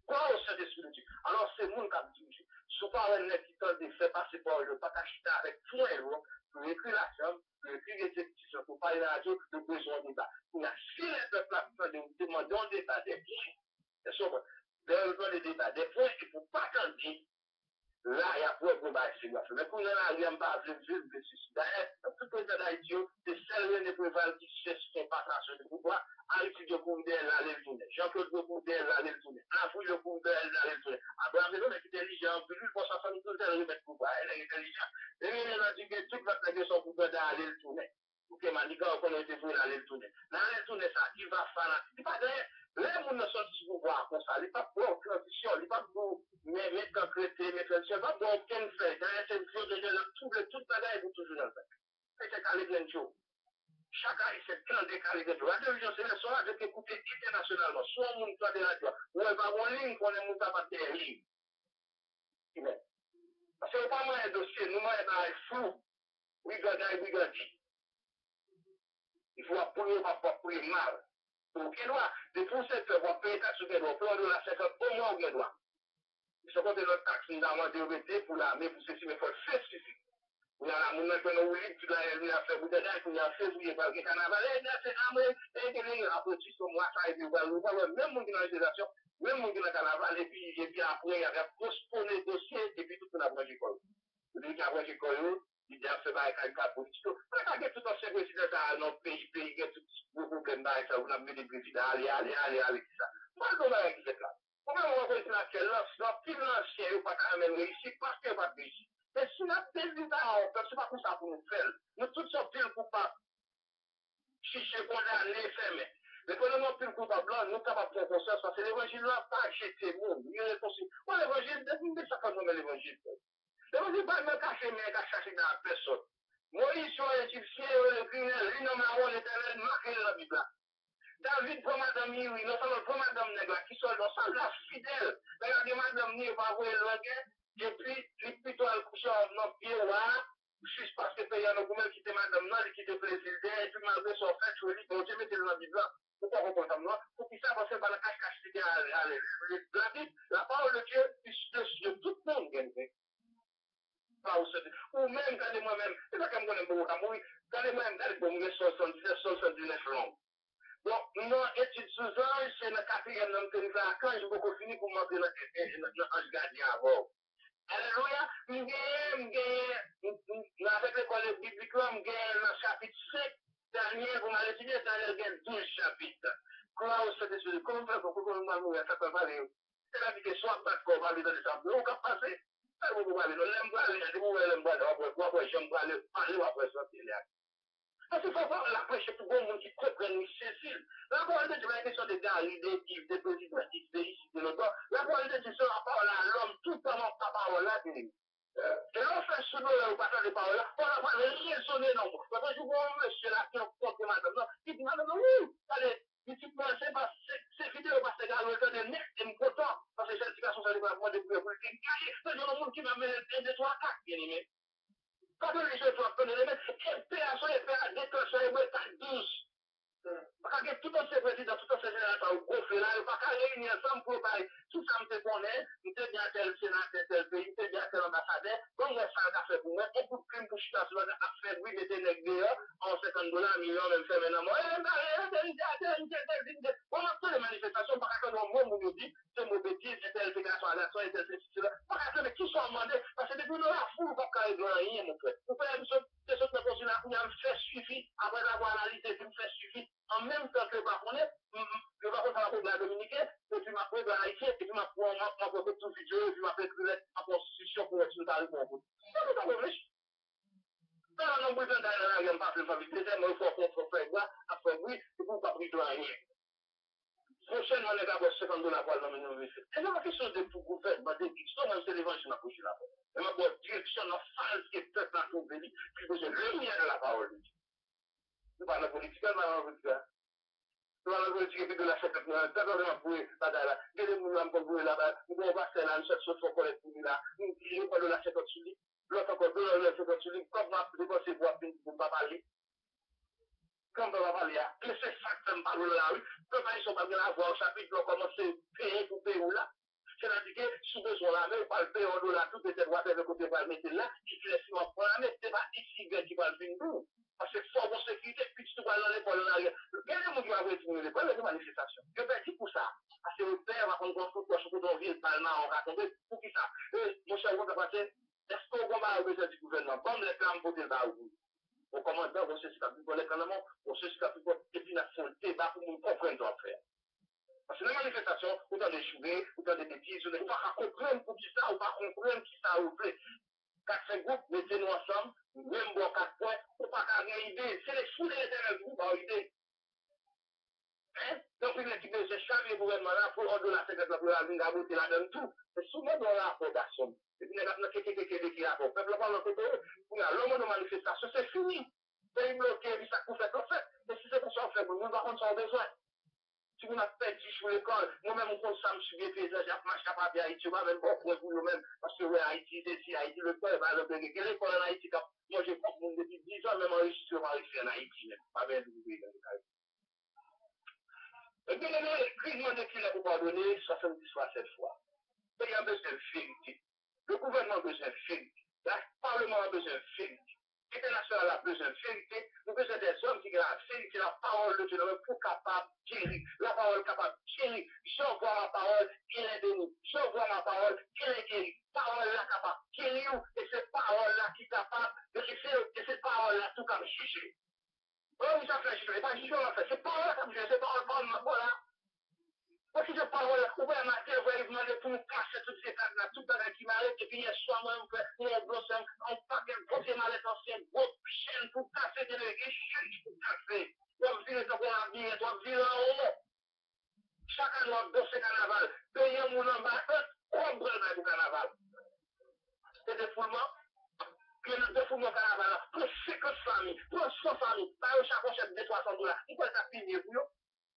Quoi au Saint-Esprit? Alors, c'est mon qui a dit, sous parole qui tente de faire passer par le pas acheter avec tout un lot, pour écrire la chambre, pour écrire l'exécution, pour parler la radio, de besoin de débat. Si les peuples de demander un débat des biens, c'est sûr, des débats des points, il ne faut pas attendre. Là, il y a pour le bail, c'est mais pour nous, il n'y a pas de vivre de ceci. D'ailleurs, tout le temps d'Haïti, c'est celle de préval qui cherche son passage de pouvoir, Haïti de Koundel, là, les journées. Jean-Claude de Koundel, là, les journées. Afou de Koundel, là, les journées. Abraham, il est intelligent, plus pour 72 ans, il est pouvoir, elle est intelligent. Et il a dit que toute votre négociation pour d'aller le tourner. Ok, Manika, on connaît des fois d'aller le tourner. Dans le tourner, ça, qui va faire, c'est pas d'ailleurs. Les gens ne sont pas pouvoir comme ça, ils ne sont pas pour transition, ils ne sont pas pour mettre en crété, mettre en pas pour aucun fait. Dans cette chose de toute bagaille pour toujours dans le fait. C'est calé de jour. Chaque année, c'est plein de calé de jour. La télévision, c'est le soir de écouter internationalement. Soit on monte de la radio, ou elle va en ligne, qu'on est monté à partir de ligne. Parce que pas mal de dossiers, nous, on est flou. Oui, gadi. Il faut appuyer, pas appuyer mal. Donc, il doit, de pour cette fois, payer taxe sur les droits, pour la 50 au moins au droit. Il faut compter notre taxe, nous avons développé pour l'armée, pour ceci, mais il faut le faire spécifique. Il y a la moune qui nous lit, tu l'as fait, vous avez fait, février, parce que le carnaval, il a fait armée, et que les rapports sur moi, ça a été ouvert, même mon qui dans l'organisation, même mon qui dans le carnaval, et puis après, il y avait postponé le dossier, et puis tout le monde a branché quoi. Il a branché quoi, il a fait un cas politique. On a tout un chef président dans notre pays, il y a tout beaucoup de problèmes, ça, on a mis des présidents, allez, ça. Moi, je vais avec ça. Comment on va faire que l'offre financière n'est pas quand même réussi parce qu'elle va réussir. Mais si on a des résultats, c'est pas comme ça pour nous faire. Nous tous sommes plus coupables. Chicher, condamner, fermer. Mais quand nous sommes plus coupables, nous sommes capables de faire conscience parce que l'évangile n'a pas jeté le monde. Il est possible. Moi, l'évangile, c'est ça qu'on nomme l'évangile. L'évangile n'est pas même caché, mais caché dans la personne. Moïse, sur l'Égyptien, le criminel, lui, non, mais on l'éternel, marqué dans la Bible. David pour madame Yuri, non seulement pour madame Negla, qui sont dans soldat fidèle. Regardez madame Yuri, va voir le guerre, et puis, les plutôt à coucher dans pied, là, juste parce que pays en a qui était madame là, qui était président, et puis malgré son fait, je dis, bon, je mets dans la Bible là. Pourquoi on compte comme là? Pour qu'ils savent passer par la cache-cache, la Bible, la parole de Dieu, de tout le monde, ou même, regardez moi-même, c'est pas comme on aime beaucoup, regardez moi-même, regardez pour moi, 79 langues. Donc, non, étude sous ange, c'est le quatrième homme que nous avons quand je vais finir pour m'entrer dans l'ange gardien avant. Alléluia, avec l'école biblique, dans le chapitre 5, Daniel, vous m'avez dit, Daniel gagne 12 chapitres. Comment vous faites ça? Comment vous faites pour que vous m'avez ça peut parler? C'est la vie que soit pas qu'on va aller dans les sables. Vous pouvez passer. Ça vous pouvez aller. L'aime pas aller, vous l'aime pas aller. Après, j'aime pas aller parler après sortir là. Parce qu'il faut voir la prêche pour bon monde qui comprenne Cécile. La parole de Dieu, la question des gars, des livres, des présidents, des ici, de l'autre. La parole de Dieu, c'est la parole à l'homme, tout le temps, la parole là, et l'on fait sonner au passage de parole là, on n'a pas rien sonné non. Parce que je vois un monsieur là qui est madame, non, qui dit madame, oui, allez, si tu penses, c'est vidéo parce que le temps de net, et me content, parce que cette situation, ça dépend de plus politique. C'est le monde qui m'a mis un, deux, trois, quatre, bien aimé. Quand les gens doivent prendre les mettre, opération et faire déclencher les mettre à 12. Parce que tout un ces présidents, tout un ces générateurs, au gros là, il n'y a pas qu'à réunir ensemble pour parler. Tout ça, me connaît, il te dit à tel sénateur, tel pays, il te dit à tel ambassadeur, donc il y a ça à faire pour moi, et pour prime pour chuter sur la faire, oui, mettez les dehors, en $50, millions, même faire maintenant. On a toutes les manifestations, par contre, on nous dit, c'est mon bêtise, c'est telle fédération à l'action, et telle fédération. Par contre, mais qui sont demandés, parce que depuis nous, la foule, pas qu'à rien, mon frère. Vous pouvez dire, c'est ce que nous continuons à faire suffit, après avoir analysé, puis me faire suffit, en même temps que le baronnet, le baronnet va de la dominicaine, et puis m'a pris de l'haïtien, et puis m'a pris tout vidéo, et puis m'a fait la constitution pour être sur le bon. Ça, c'est pas vrai. Ça, on a besoin d'aller dans la pas de famille. Deuxièmement, il faut qu'on fasse ça, après oui, il faut pas briser rien. Prochainement, on est d'abord $50 pour l'homme de vie. Et là, la question de pour vous faire, ma dédiction, même c'est l'évangile m'a couché là. Et ma bonne direction, la phase qui est peuple à trouver, puis vous avez lumière de la parole de Dieu. C'est pas la politique, c'est pas la politique. C'est pas la politique, et puis de la fête, c'est pas vraiment pour là, il y a des moulins pour vous là-bas, vous pouvez passer là, une cherche sur son collègue pour là, il y a pas de la fête au-dessus, l'autre encore de la fête au-dessus, comme vous avez dépassé pour pas parler. Comme on va parler, c'est ça que ça me parle là, oui. Comme ils sont pas bien à voir au chapitre, on commence à payer pour payer là. C'est-à-dire que sous besoin la main, on va le payer en dollars, tout peut-être, on va faire le côté, on va le mettre là, qui fait les ciments pour la main, c'est pas ici qui va le venir nous. Parce que faut avoir sécurité, puis tu vas dans l'école en arrière. Quel est le monde qui va retourner l'école, les manifestations? Je vais dire pour ça. Parce que le père va prendre construire quoi, surtout dans ville, Palma, on raconte, pour qui ça? Mon cher, on va passer, est-ce qu'on va besoin du gouvernement? Comme les femmes pour le bas au bout. Au commandant, on sait ce qu'il pour l'économie, on sait ce qu'il pour, et puis, il faut le débat pour nous comprendre ce qu'on fait. Parce que les manifestations, autant d'échouer, autant de bêtises, on ne peut pas comprendre pour qui ça, on ne peut pas comprendre qui ça vous plaît. 4-5 groupes, mettez-nous ensemble, même bon 4 points, on ne peut pas avoir une idée. C'est les sous les intérêts groupes à idée. Hein? Donc, il est que j'ai jamais le gouvernement là pour on donne la secrétaire pour la ligne à voter là-dedans tout. C'est souvent dans la fondation. Et puis, il y a qui a pour peuple, le côté, l'homme de manifestation, c'est fini. C'est bloqué, ça coûte fait en fait. Et si c'est pour ça, on fait, nous, par contre, ça a besoin. Si vous n'avez pas dit sur l'école, moi-même, on compte ça, je suis bien paysage, j'ai marché à papier à Haïti, moi même bon pour vous-même, parce que Haïti, c'est si Haïti, le peuple va le payer. Quelle école en Haïti, moi, j'ai pas depuis 10 ans, même enregistré en Haïti, pas bien de et bien, le cri demande qu'il a pour pardonner 70 fois 7 fois. Il y a besoin de vérité. Le gouvernement a besoin de vérité. Le Parlement a besoin de vérité. L'international a besoin de vérité. Nous avons besoin des hommes qui ont la vérité, la parole de Dieu, pour capable de guérir. La parole capable de guérir. Je vois ma parole, il est de nous. Je vois ma parole, il est guéri. Parole là capable de guérir. Et cette parole là qui est capable de laisser, et cette parole là tout comme juger. Oui, ça fait, je ne vais pas juger en fait. C'est parole là comme juger, c'est parole là. Parce que je parle là, vous voyez ma tête, vous voyez, demander pour nous casser toutes ces cartes là, tout le monde qui m'arrête, et puis il y a soit moi, il y a blossom, on part de grosse malette ancienne, gros chaîne pour casser, des échanges pour casser. Donc, si les gens vont habiller, donc, dire en haut, chaque année, dans ce carnaval, payer mon en bas, comprendre le carnaval. C'est des foulements. Que nous défoulement au carnaval, pour 50 familles, pour 100 familles, par chaque prochaine de $300. Il faut être fini pour nous.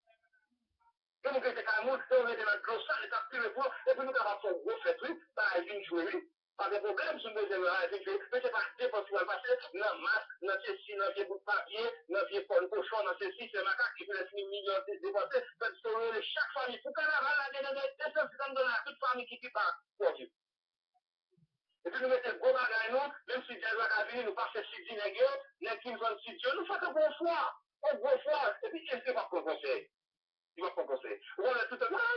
Et nous mettons à nous, on met dans le glossal, et puis nous avons fait un gros fait, par une jouerie, pas de problème, si nous devons mais c'est pas dépense qui va passer, dans masse, dans ceci, dans vieux bout de papier, dans vieux pomme cochon, dans ceci, c'est macaque qui peut laisser millions de dépenser, parce que chaque famille, pour carnaval, il y a des $250, toute famille qui part, pour Dieu. Et puis nous mettons le gros bagage, nous, même si Dieu va venir, nous passons sur Dinégio, les qui nous ont dit Dieu, nous faisons un bon foie, et puis qu'est-ce que va proposer? Il va proposer. On a tout un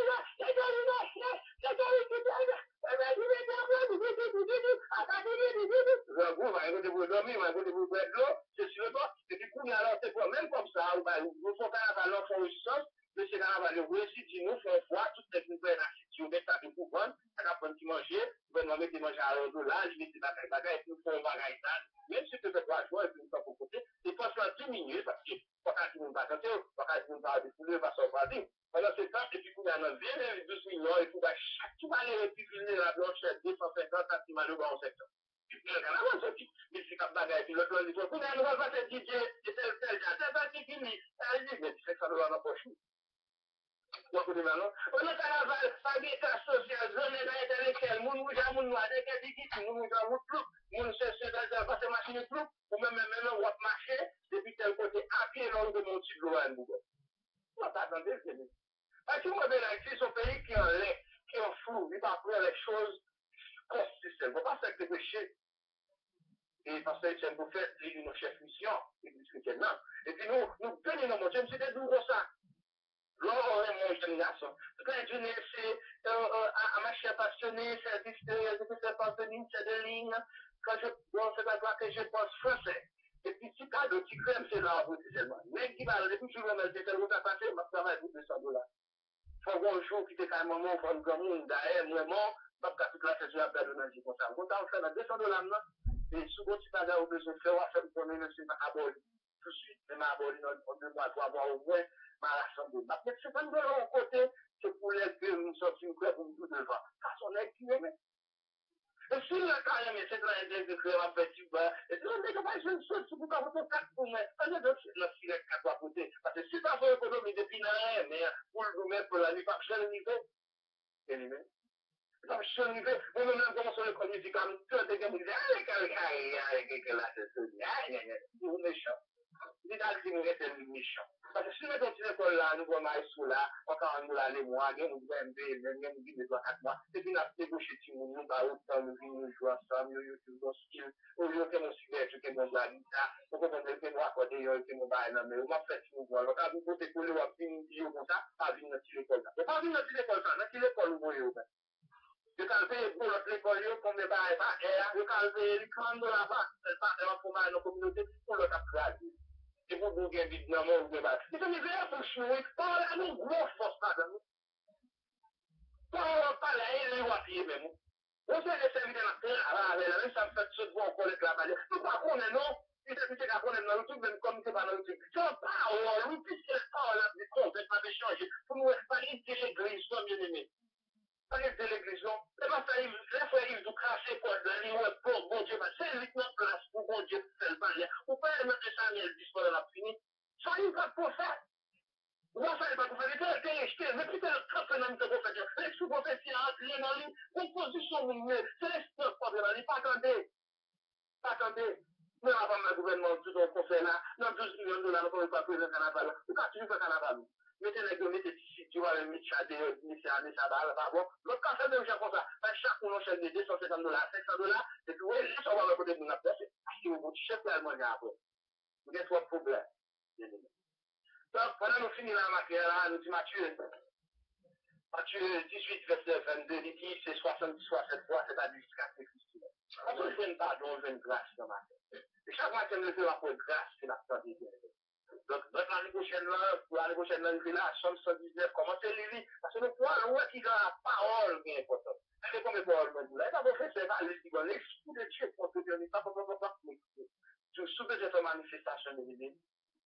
même comme ça, nous font carnaval, font résistance, mais c'est carnaval, nous réussissons, nous font froid, toutes les nouvelles institutions, des tas de pouvoirs, ça va prendre qui manger, gouvernement met manger à $1, il met des bagages, et puis nous font bagages, même si tu fais 3 jours, et puis nous sommes pour côté, c'est pas ça diminuer, parce que pas qu'à tout le monde va chanter, pas qu'à tout le monde va défouler, va sortir. Alors c'est ça, et puis qu'on a un bien 12 millions, et puis chaque tout va les républier la blanchette 250 centimes de bon secteur. Et puis le carnaval sorti, mais c'est comme bagaille, puis le plan dit, qu'on a un va faire DJ, et tel parti fini, elle dit, mais c'est ça de la poche. Donc, on a carnaval, pas d'état social, zone intellectuelle, moun mouja, moun noir, dès qu'elle dit qui, moun mouja, moun flou, moun c'est passer machine flou, ou même on va marcher, depuis tel côté, à pied, l'on de mon petit gloire, on va pas attendre, c'est bien. Parce que moi, c'est un pays qui est en lait, qui est en flou, il va prendre les choses consistantes. Il ne faut pas faire que péché. Et parce que c'est pour faire une chef mission, et puis nous tenons mon Dieu, c'était d'où ça. Là, on est mon génération. Quand je n'ai fait à ma chère passionnée, c'est de parvenir, c'est de ligne. Quand je c'est pas toi que je pense français. Et puis, si tu as de petits crèmes, c'est là, vous dites seulement. Mais qui va, depuis que je vais mettre le route à passer, je travaille pour $200. Faut voir un jour qui était quand même un moment, faut un grand monde derrière, vraiment, pas qu'à toute la session à perdre dans le comme ça. Quand on fait $200, et souvent, si tu as besoin de faire, on va faire pour nous, c'est ma aboli. Tout de suite, c'est ma aboli, on 2 mois, 3 mois au moins, ma rassemble. Ma peut-être c'est pas de l'autre côté, c'est pour les que nous sommes une crème pour nous devant. Ça, on est qui aimé. Et si le cas est, c'est là, il est créé un petit peu, et là, on n'est pas une chose, c'est pour qu'on fasse 4 pour moi. On est dans le filet 4 à côté. Parce que si tu as fait l'économie depuis l'année, mais pour le mettre pour la nuit, pas cher le niveau. Et lui, pas cher le niveau. Moi, même comment sur l'économie, c'est comme, tu as des gars qui disent, ah, les gars, là, c'est ça. Ah, c'est méchant. L'État qui nous est méchant. Parce que si nous mettons une école là, nous avons un sous là, on nous là les mois, nous avons même dit 3-4 mois, et puis nous avons débauché tout le monde, nous avons autant nous venir jouer ensemble, nous avons nos skills, au lieu que nous suivions, que nous avons pour qu'on ait que nous accorder, que nous avons mais on m'a fait ce mouvement. Donc, quand vous pouvez coller ou une vidéo comme ça, pas venir dans l'école. Mais pas venir dans l'école, dans l'école, vous voyez. You can pay pour l'école, comme les bails, you can pay les $30 par pour ma communauté pour le cap gratuit. Et pour vous gagner évidemment ou débat. C'est une idée pour jouer, par la nous grosse force madame. Par la haine, les wapiers même. Vous savez, c'est évident la terre, même ça me fait ce bon collègue la balle. Nous pas connaître non. Si c'est qu'on connaît dans le truc, même comme c'est pas dans le truc. C'est un parole, l'outil c'est parole, des comptes, pas d'échanger. Pour nous expliquer l'église, comme bien aimé. Pas de l'église, non. C'est pas ça, les frères, ils ont craché pour le livre pour bon Dieu, c'est uniquement place pour bon Dieu faire le barrière. Ou pas mettre ça, mais le discours de la fini. Soyez pas prophète. Ou ça n'est pas prophète. Mais putain, le cap non de prophète. Les sous-prophéties entrent dans lui. Composition mineure. C'est l'espoir problème. Pas attendez. Pas attendez. Nous avons un gouvernement, tout ce qu'on fait là, dans 12 millions de dollars, nous ne pouvons pas présenter carnaval. Ou quand tu veux faire carnaval. Mettez les gars, mettez ici, tu vois, le Michel, Michel, pas bon. Donc, quand ça devient comme ça, chaque fois, on achète des $250, $500, et puis, oui, ça va me côté de notre place, parce que vous chef l'Allemagne après. Vous avez trois problèmes. Donc, pendant nous finissons la matière là, nous disons Matthieu 18, verset 22, il dit, c'est 70 fois cette fois, c'est-à-dire jusqu'à Christ. On ne fait pas pardon, on fait une grâce dans ma tête. Et chaque matin, nous faisons pour grâce, c'est la fin des guerres. Donc, l'année prochaine, pour l'année prochaine, nous là, Somme 119, commencez à lire, parce que nous pouvons voir qu'il y a la parole qui est importante. C'est comme les paroles, nous là, d'abord, c'est pas l'esprit de Dieu pour te dire, pas, tu soupes cette manifestation de l'idée.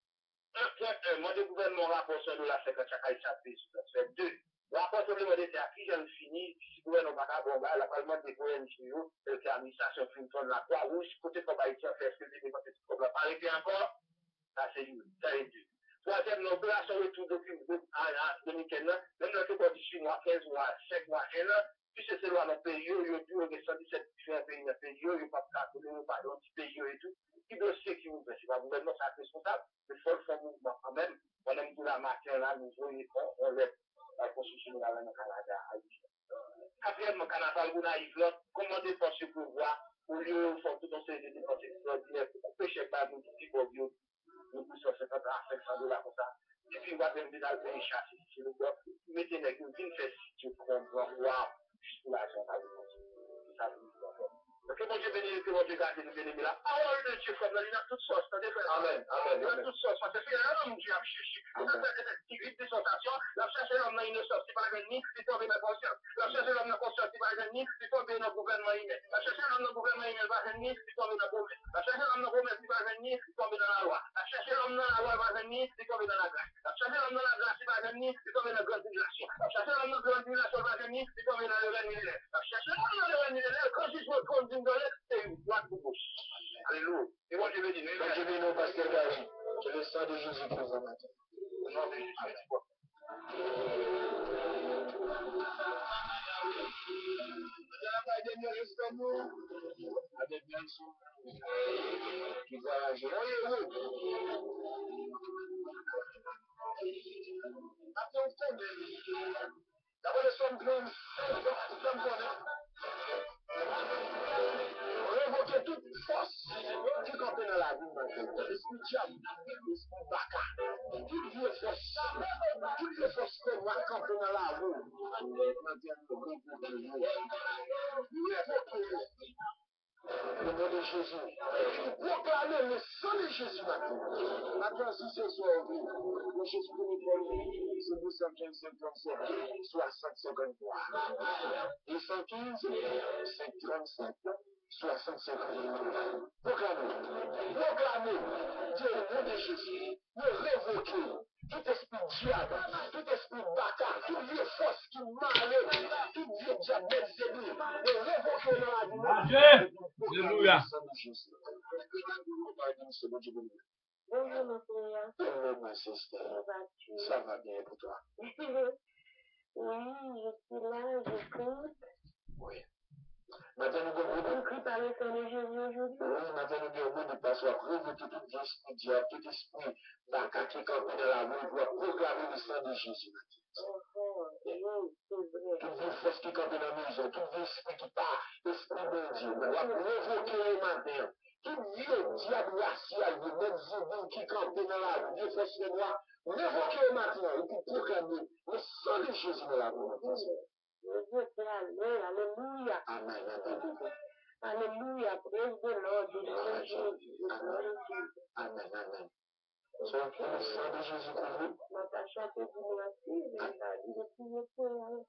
1.1, moi, le gouvernement rapport sur la 50 chaque année, fait 2. Rapport sur le mode d'état, qui j'en finis, si le gouvernement n'a pas bon, là, la parlement des NGO, le cas administration, Clinton, la Croix-Rouge, côté comme Haïti, fait ce que c'est, parce que c'est comme la parité encore. Ça, c'est lui. Ça, c'est Dieu. Troisième, l'opération retour depuis 2015, même le fait qu'on dit 6 mois, 15 mois, 5 mois, 1 an, puis c'est loi dans le pays, il y a eu 117 différents pays dans le pays, il n'y a pas de cas, il n'y a pas de petit pays et tout. Qui dossier qui vous fait, c'est pas vous, maintenant, c'est responsable, mais il faut le faire mouvement quand même. On aime tout la matin, là, nous voyons, on lève la construction de la langue au Canada. Quatrièmement, Canada, vous naïf, comment dépenser pour voir, au lieu de faire tout un série de dépenses extraordinaires, pour pêcher par nous, qui vont dire, nous poussons 50 à $500 comme ça. Et puis, on va venir dans le pays chasser, c'est le gars, mettez les gars, une fait si tu comprends, wow, juste pour l'argent, ça vous conseille. Ça vous conseille. Que mon Dieu bénisse, que mon Dieu garde nous bénisse. La parole de Dieu, comme il y a toutes sortes, amen, amen. Il y a toutes sortes, parce que c'est un homme qui a cherché. Il a fait des activités de sensation, il a cherché l'homme dans l'innocence, c'est pas l'ennemi, c'est tombé dans la conscience. Il a cherché l'homme dans la conscience, c'est pas l'ennemi, c'est tombé dans le gouvernement humain. Il a cherché l'homme dans le gouvernement humain, c'est pas l'ennemi, c'est tombé dans la promesse. Il a cherché l'homme dans la promesse, c'est pas l'ennemi, c'est tombé dans la loi. Il a cherché l'homme dans la loi, c'est pas l'ennemi, c'est tombé dans la grâce. Il a cherché l'homme dans la grâce, c'est pas l'ennemi, c'est tombé dans la grande tribulation. Il a cherché l'homme dans la grande tribulation, c'est pas l'ennemi, c'est tombé dans le règne millénaire. Il a cherché l'homme dans le règne millénaire, quand je me compte d'une donnée, c'est une droite pour gauche. Alléluia. Et moi, je vais dire, moi, je vais nous passer Gary. Que le sang de Jésus pour vous matin. Au nom de Jésus. Avec bien sûr, qui voyage. Après, on tombe. D'abord, les sommes grandes. Révoquer toute force qui campait dans la vie, l'esprit diable, l'esprit baka, toutes les forces qu'on va camper dans la rue, le nom de Jésus. Proclamer le sang de Jésus maintenant. Maintenant, si ce soir, le Jésus de l'école, c'est 215, 57, 60, 53. 215, 537. 65 proclamez, Dieu le nom de Jésus, nous révoquer tout esprit diable, tout esprit bâtard, toute vieille force qui m'arrête, toute vieille diable, nous révoquer dans la vie. Alléluia. Bonjour, ma frère. Bonjour, ma sister. Ça va bien pour toi? Oui, je suis là, j'écoute. Oui. Maintenant, nous avons
crie par le sang de Jésus aujourd'hui.
oui, maintenant, nous avons de passer à provoquer tout esprit diable, tout esprit baka qui campe dans la rue pour proclamer le sang de Jésus. Toute vie force qui campe dans la maison, tout esprit qui part, esprit de Dieu, on va provoquer le matin. Tout vieux diable racial, de même zébou qui campe dans la rue, Dieu force les noirs, provoquer le matin et puis proclamer le sang de Jésus dans la rue. Alléluia. Amen. Alléluia. Praise the Lord. Amen. Amen. So, le sang de Jésus pour vous. Natacha te dit merci. Il est prié pour vous.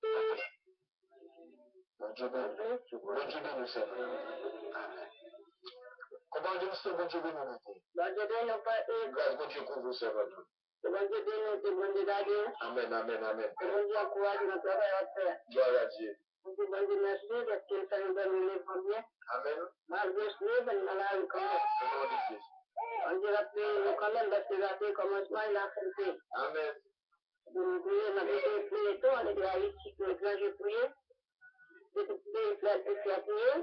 Bon Dieu béni, Seigneur. Amen. Comment Dieu nous bon Dieu béni nous? Bon Dieu béni nous pas grâce bon Dieu pour vous, Seigneur. Bon Dieu béni, c'est bon Dieu d'aller. Amen, amen, amen. Bon Dieu encourage notre travail à faire. Gloire à Dieu. Bon Dieu merci parce que ça nous donne le bien. Amen. Malgré ce que nous allons commencer. On dirait que quand même parce que le commencement il a fait. Amen. Nous prions, on a prié tout, on est à Haïti, quand j'ai prié. C'est tout le place que tu as prié.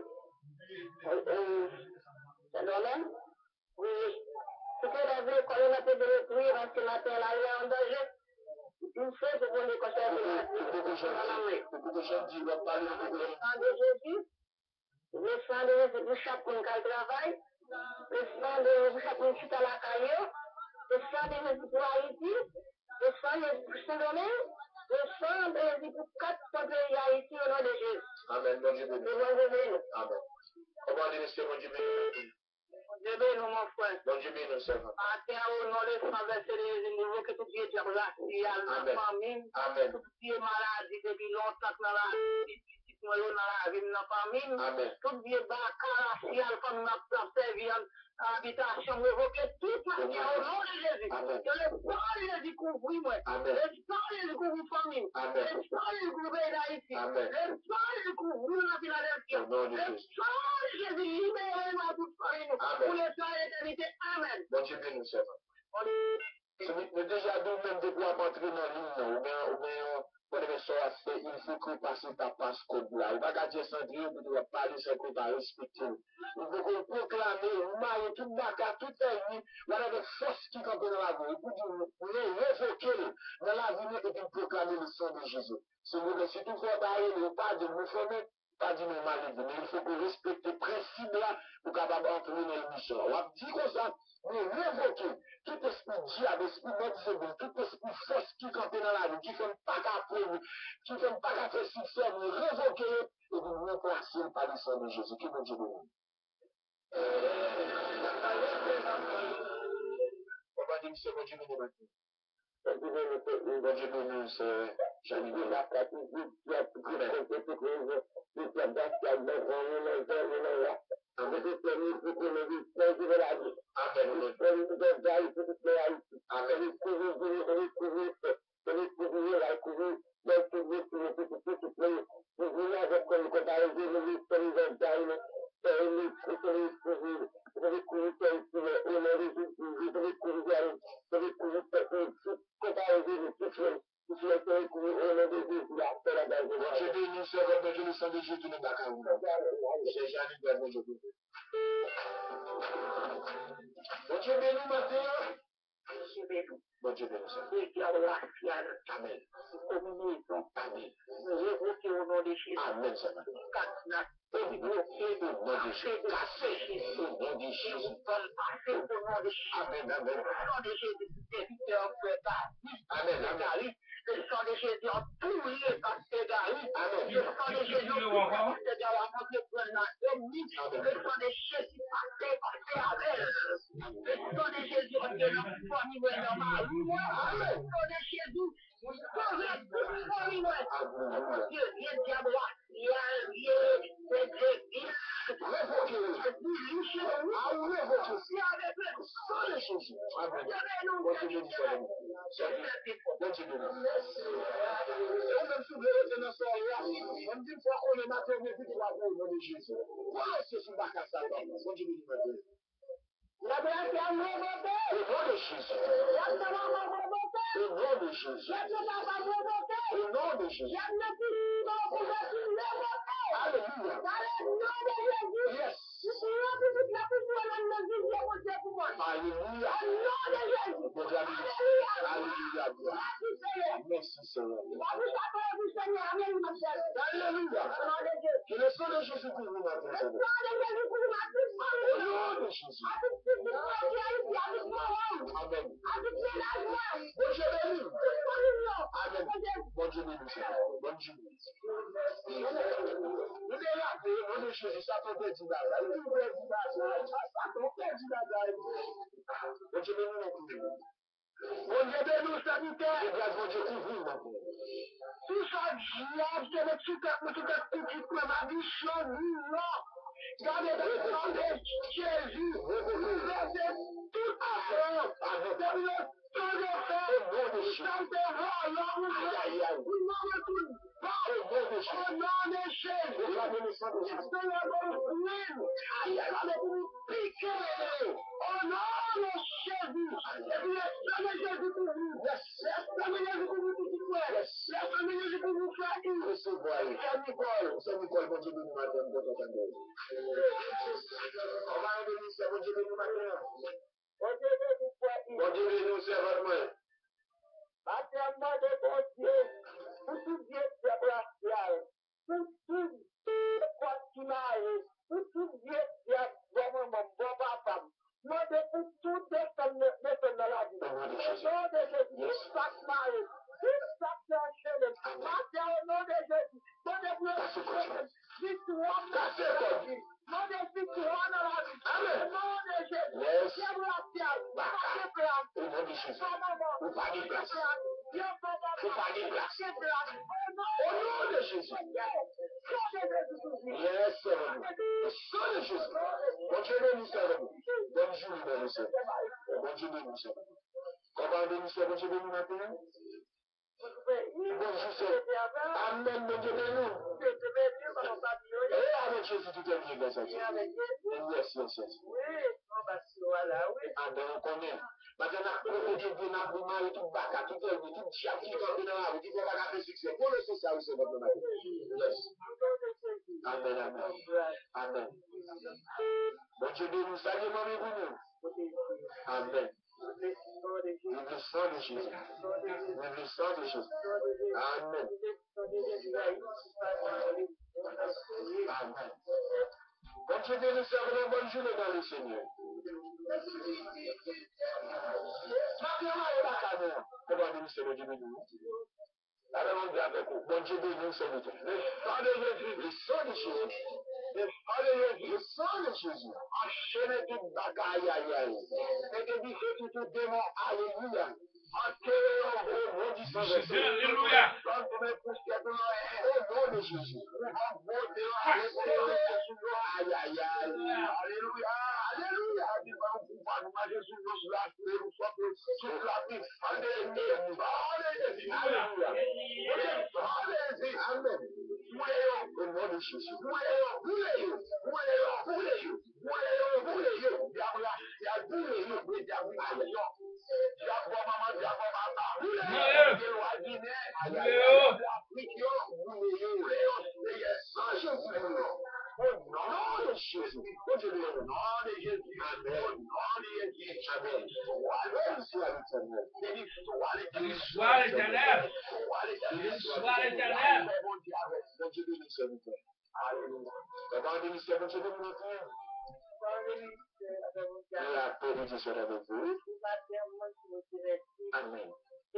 C'est normal. Oui. Ce que la vie, quand on a fait de le prier, parce que la terre là, il est en danger. Une fois, c'est pour les conseils de la vie. Beaucoup de gens disent, on va parler de Jésus. Le sang de Jésus pour chaque monde qui travaille. Le sang de Jésus pour chaque monde qui est à la caillou. Le sang de Jésus pour Haïti. Le sang de Jésus pour Saint-Domingue. Le sang de Jésus pour 400 pays Haïti au nom de Jésus. Amen. Bon Dieu béni. Amen. Comment dire, monsieur, bon Dieu béni? Dieu béni, mon frère. Bon Dieu béni, Seigneur. À terre, au nom de sang versé de Jésus, nous voulons que tout Dieu soit racial dans la famille. Amen. Tout Dieu maladie depuis longtemps dans la vie. Dans la vie de la famille. Amen. Tout Dieu racial comme notre servi en habitation, nous voulons que toute la terre, au nom de Jésus. Amen. Que le sang de Jésus couvre moi. Amen. Le sang de Jésus couvre famille. Amen. Le sang de Jésus couvre d'Haïti. Amen. Le sang de Jésus couvre la Philadelphie. Le sang de Jésus libère moi toute famille. Pour le temps et l'éternité. Amen. Bon Dieu béni, Seigneur. Nous déjà dit même de pouvoir entrer dans l'île, ou bien, pour les choses, il faut que passer ta passe-code là. Il va garder Sandrine, vous devez parler sans qu'on va respecter. Il faut qu'on proclamer, mailler tout bac, tout ennemi, voilà des forces qui campent dans la vie. Vous les révoquer dans la vie et puis proclamer le sang de Jésus. Si tout fois d'ailleurs, pas de nous former, pas de nous maladie, mais il faut qu'on respecte le principe là pour capable entrer dans l'émission. On va dire comme ça. Nous révoquons tout esprit diable, esprit médecin, tout esprit force qui campe dans la vie, qui ne fait pas qu'à prévu, qui ne fait pas qu'à faire succès, nous révoquons et nous remplaçons par le sang de Jésus. Qui bon Dieu béni. On va dire, c'est bon Dieu béni maintenant. Bon Dieu béni, c'est Janine. La pratique qui a tout Au nom de Jésus.
Alléluia. Yes. Alléluia. Alléluia. Merci Seigneur. Alléluia. Que le sang de Jésus couvre notre Seigneur. Au nom de Jésus. Amen. Bon Dieu béni. Amen. Bon Dieu béni Seigneur. Bonne journée. Nous devons appeler au nom de Jésus. Ça peut être dit là. Bon Dieu béni non plus. Bon Dieu béni nous serviteurs. Et grâce bon Dieu couvre maintenant. Tout ça diable, c'est le tout petit peu ma vie non. Gardez le sang de Jésus. Laissez tout affaire. C'est le sang de fer. Sang de royaume. Au nom de Jésus. Au nom de Jésus. Au nom de Jésus. Et puis le sang de Jésus pour vous. Le sang de Jésus pour vous, petit frère. Le sang de Jésus pour vous, frère. Saint-Nicole, bon Dieu béni matin, bon Dieu béni. On va bénir, c'est bon Dieu béni matin. Bon Dieu béni, nous servons moi.
Matin, de bon Dieu, pour tout Dieu célébration, pour tout quoi qui m'a pour tout Dieu qui a vraiment mon bon papa. Moi, de pour tout descendre dans la vie. Au nom de Jésus, chaque mari, chaque enchaîné, matin au nom de Jésus, donnez-vous victoire dans la vie. Nom de victoire dans la vie. Au nom de Jésus, célébration,
Au nom de Jésus. Vous parlez de place. Vous parlez de place. Au nom de Jésus. Yes, sir. Au nom de Jésus. Bon Dieu béni, sir. Bonne journée, monsieur. Bon Dieu béni, monsieur. Comment béni, sir? Bon Dieu béni matin. Bonjour, sir. Amen, bon Dieu béni. Et avec Jésus, tout est bien, grâce à Dieu. Yes. Amen, on connaît. Maintenant, on dit que n'a pas mal tout bac, tout est tout diable qui campe dans la rue, qui va pas faire succès. Pour le social, c'est votre matin. Amen. Bon Dieu béni, salut, mamie, vous. Amen. Vive le sang de Jésus. Vive le sang de Jésus. Amen. Amen. Bon Dieu béni, servez une bonne journée dans le Seigneur. Comment béni, c'est bon Dieu béni. Alors on dit avec vous, bon Dieu béni, c'est bon Dieu. Le sang de Jésus. Le sang de Jésus. Le sang de Jésus. Enchaînez toute bagaille, aïe. Et que dit tout démon, alléluia. Alléluia. Au nom de Jésus. Alléluia. Amen. Au nom de Jésus. La paix de Dieu soit avec vous. Amen.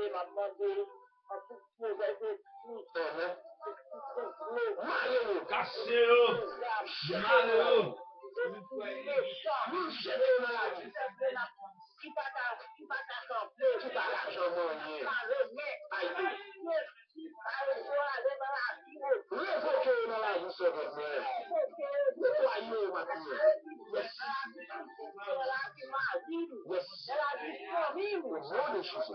Révoquez dans la vie sur votre mère. Nettoyez ma fille. Yes. Au nom de Jésus.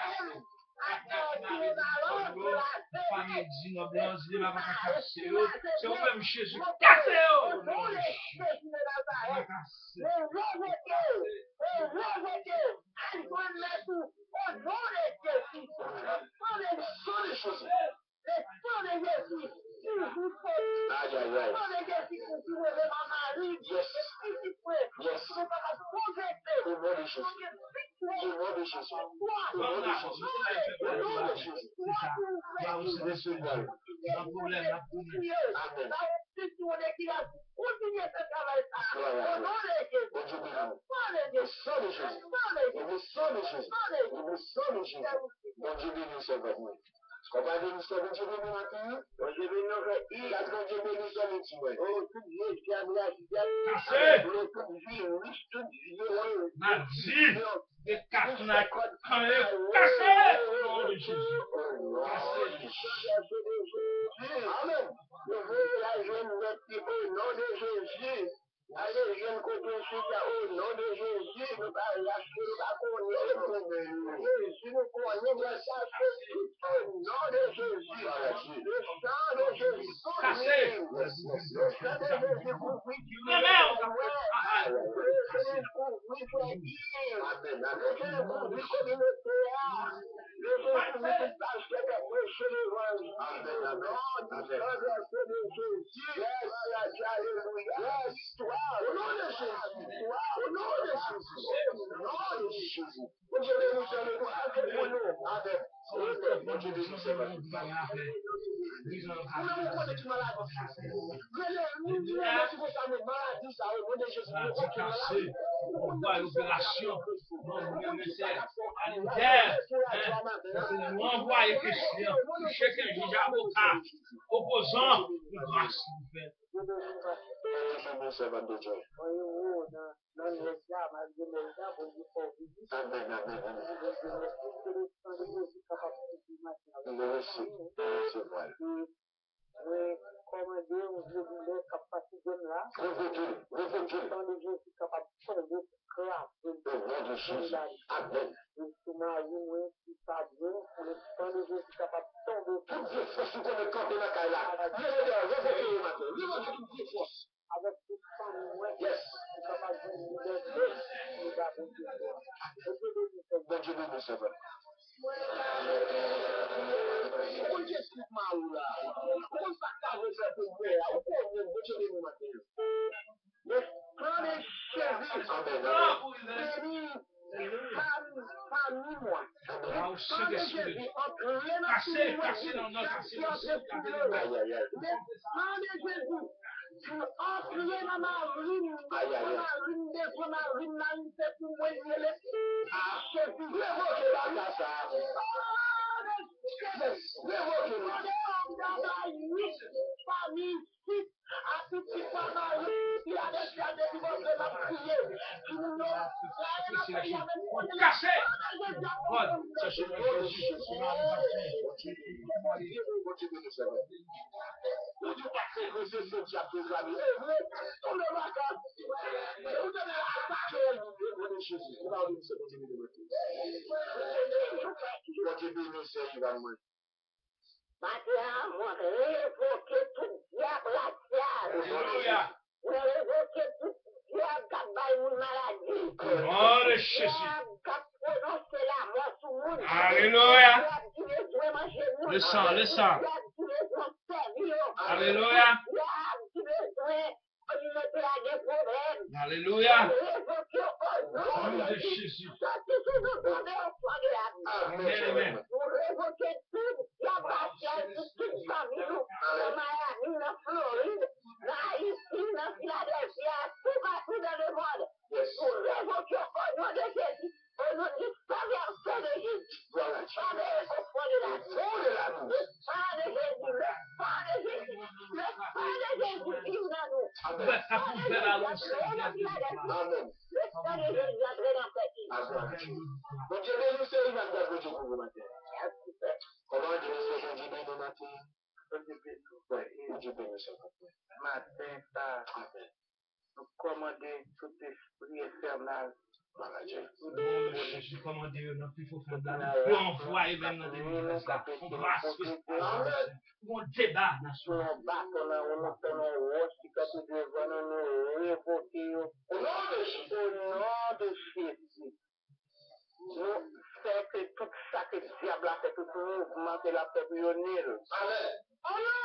Famille blanche, il va pas casser. C'est au même Jésus. Cassez-le!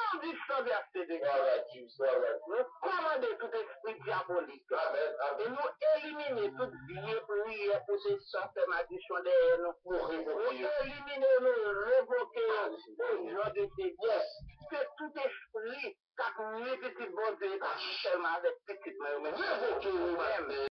nom du sang versé de Christ, nous commandons tout esprit diabolique. Et nous éliminer toute vie prière, possession, malédiction derrière nous. Nous éliminer, nous révoquer au nom de Jésus. Que tout esprit, quand nous, petit bon Dieu, seulement avec petit, mais révoquer nous-mêmes.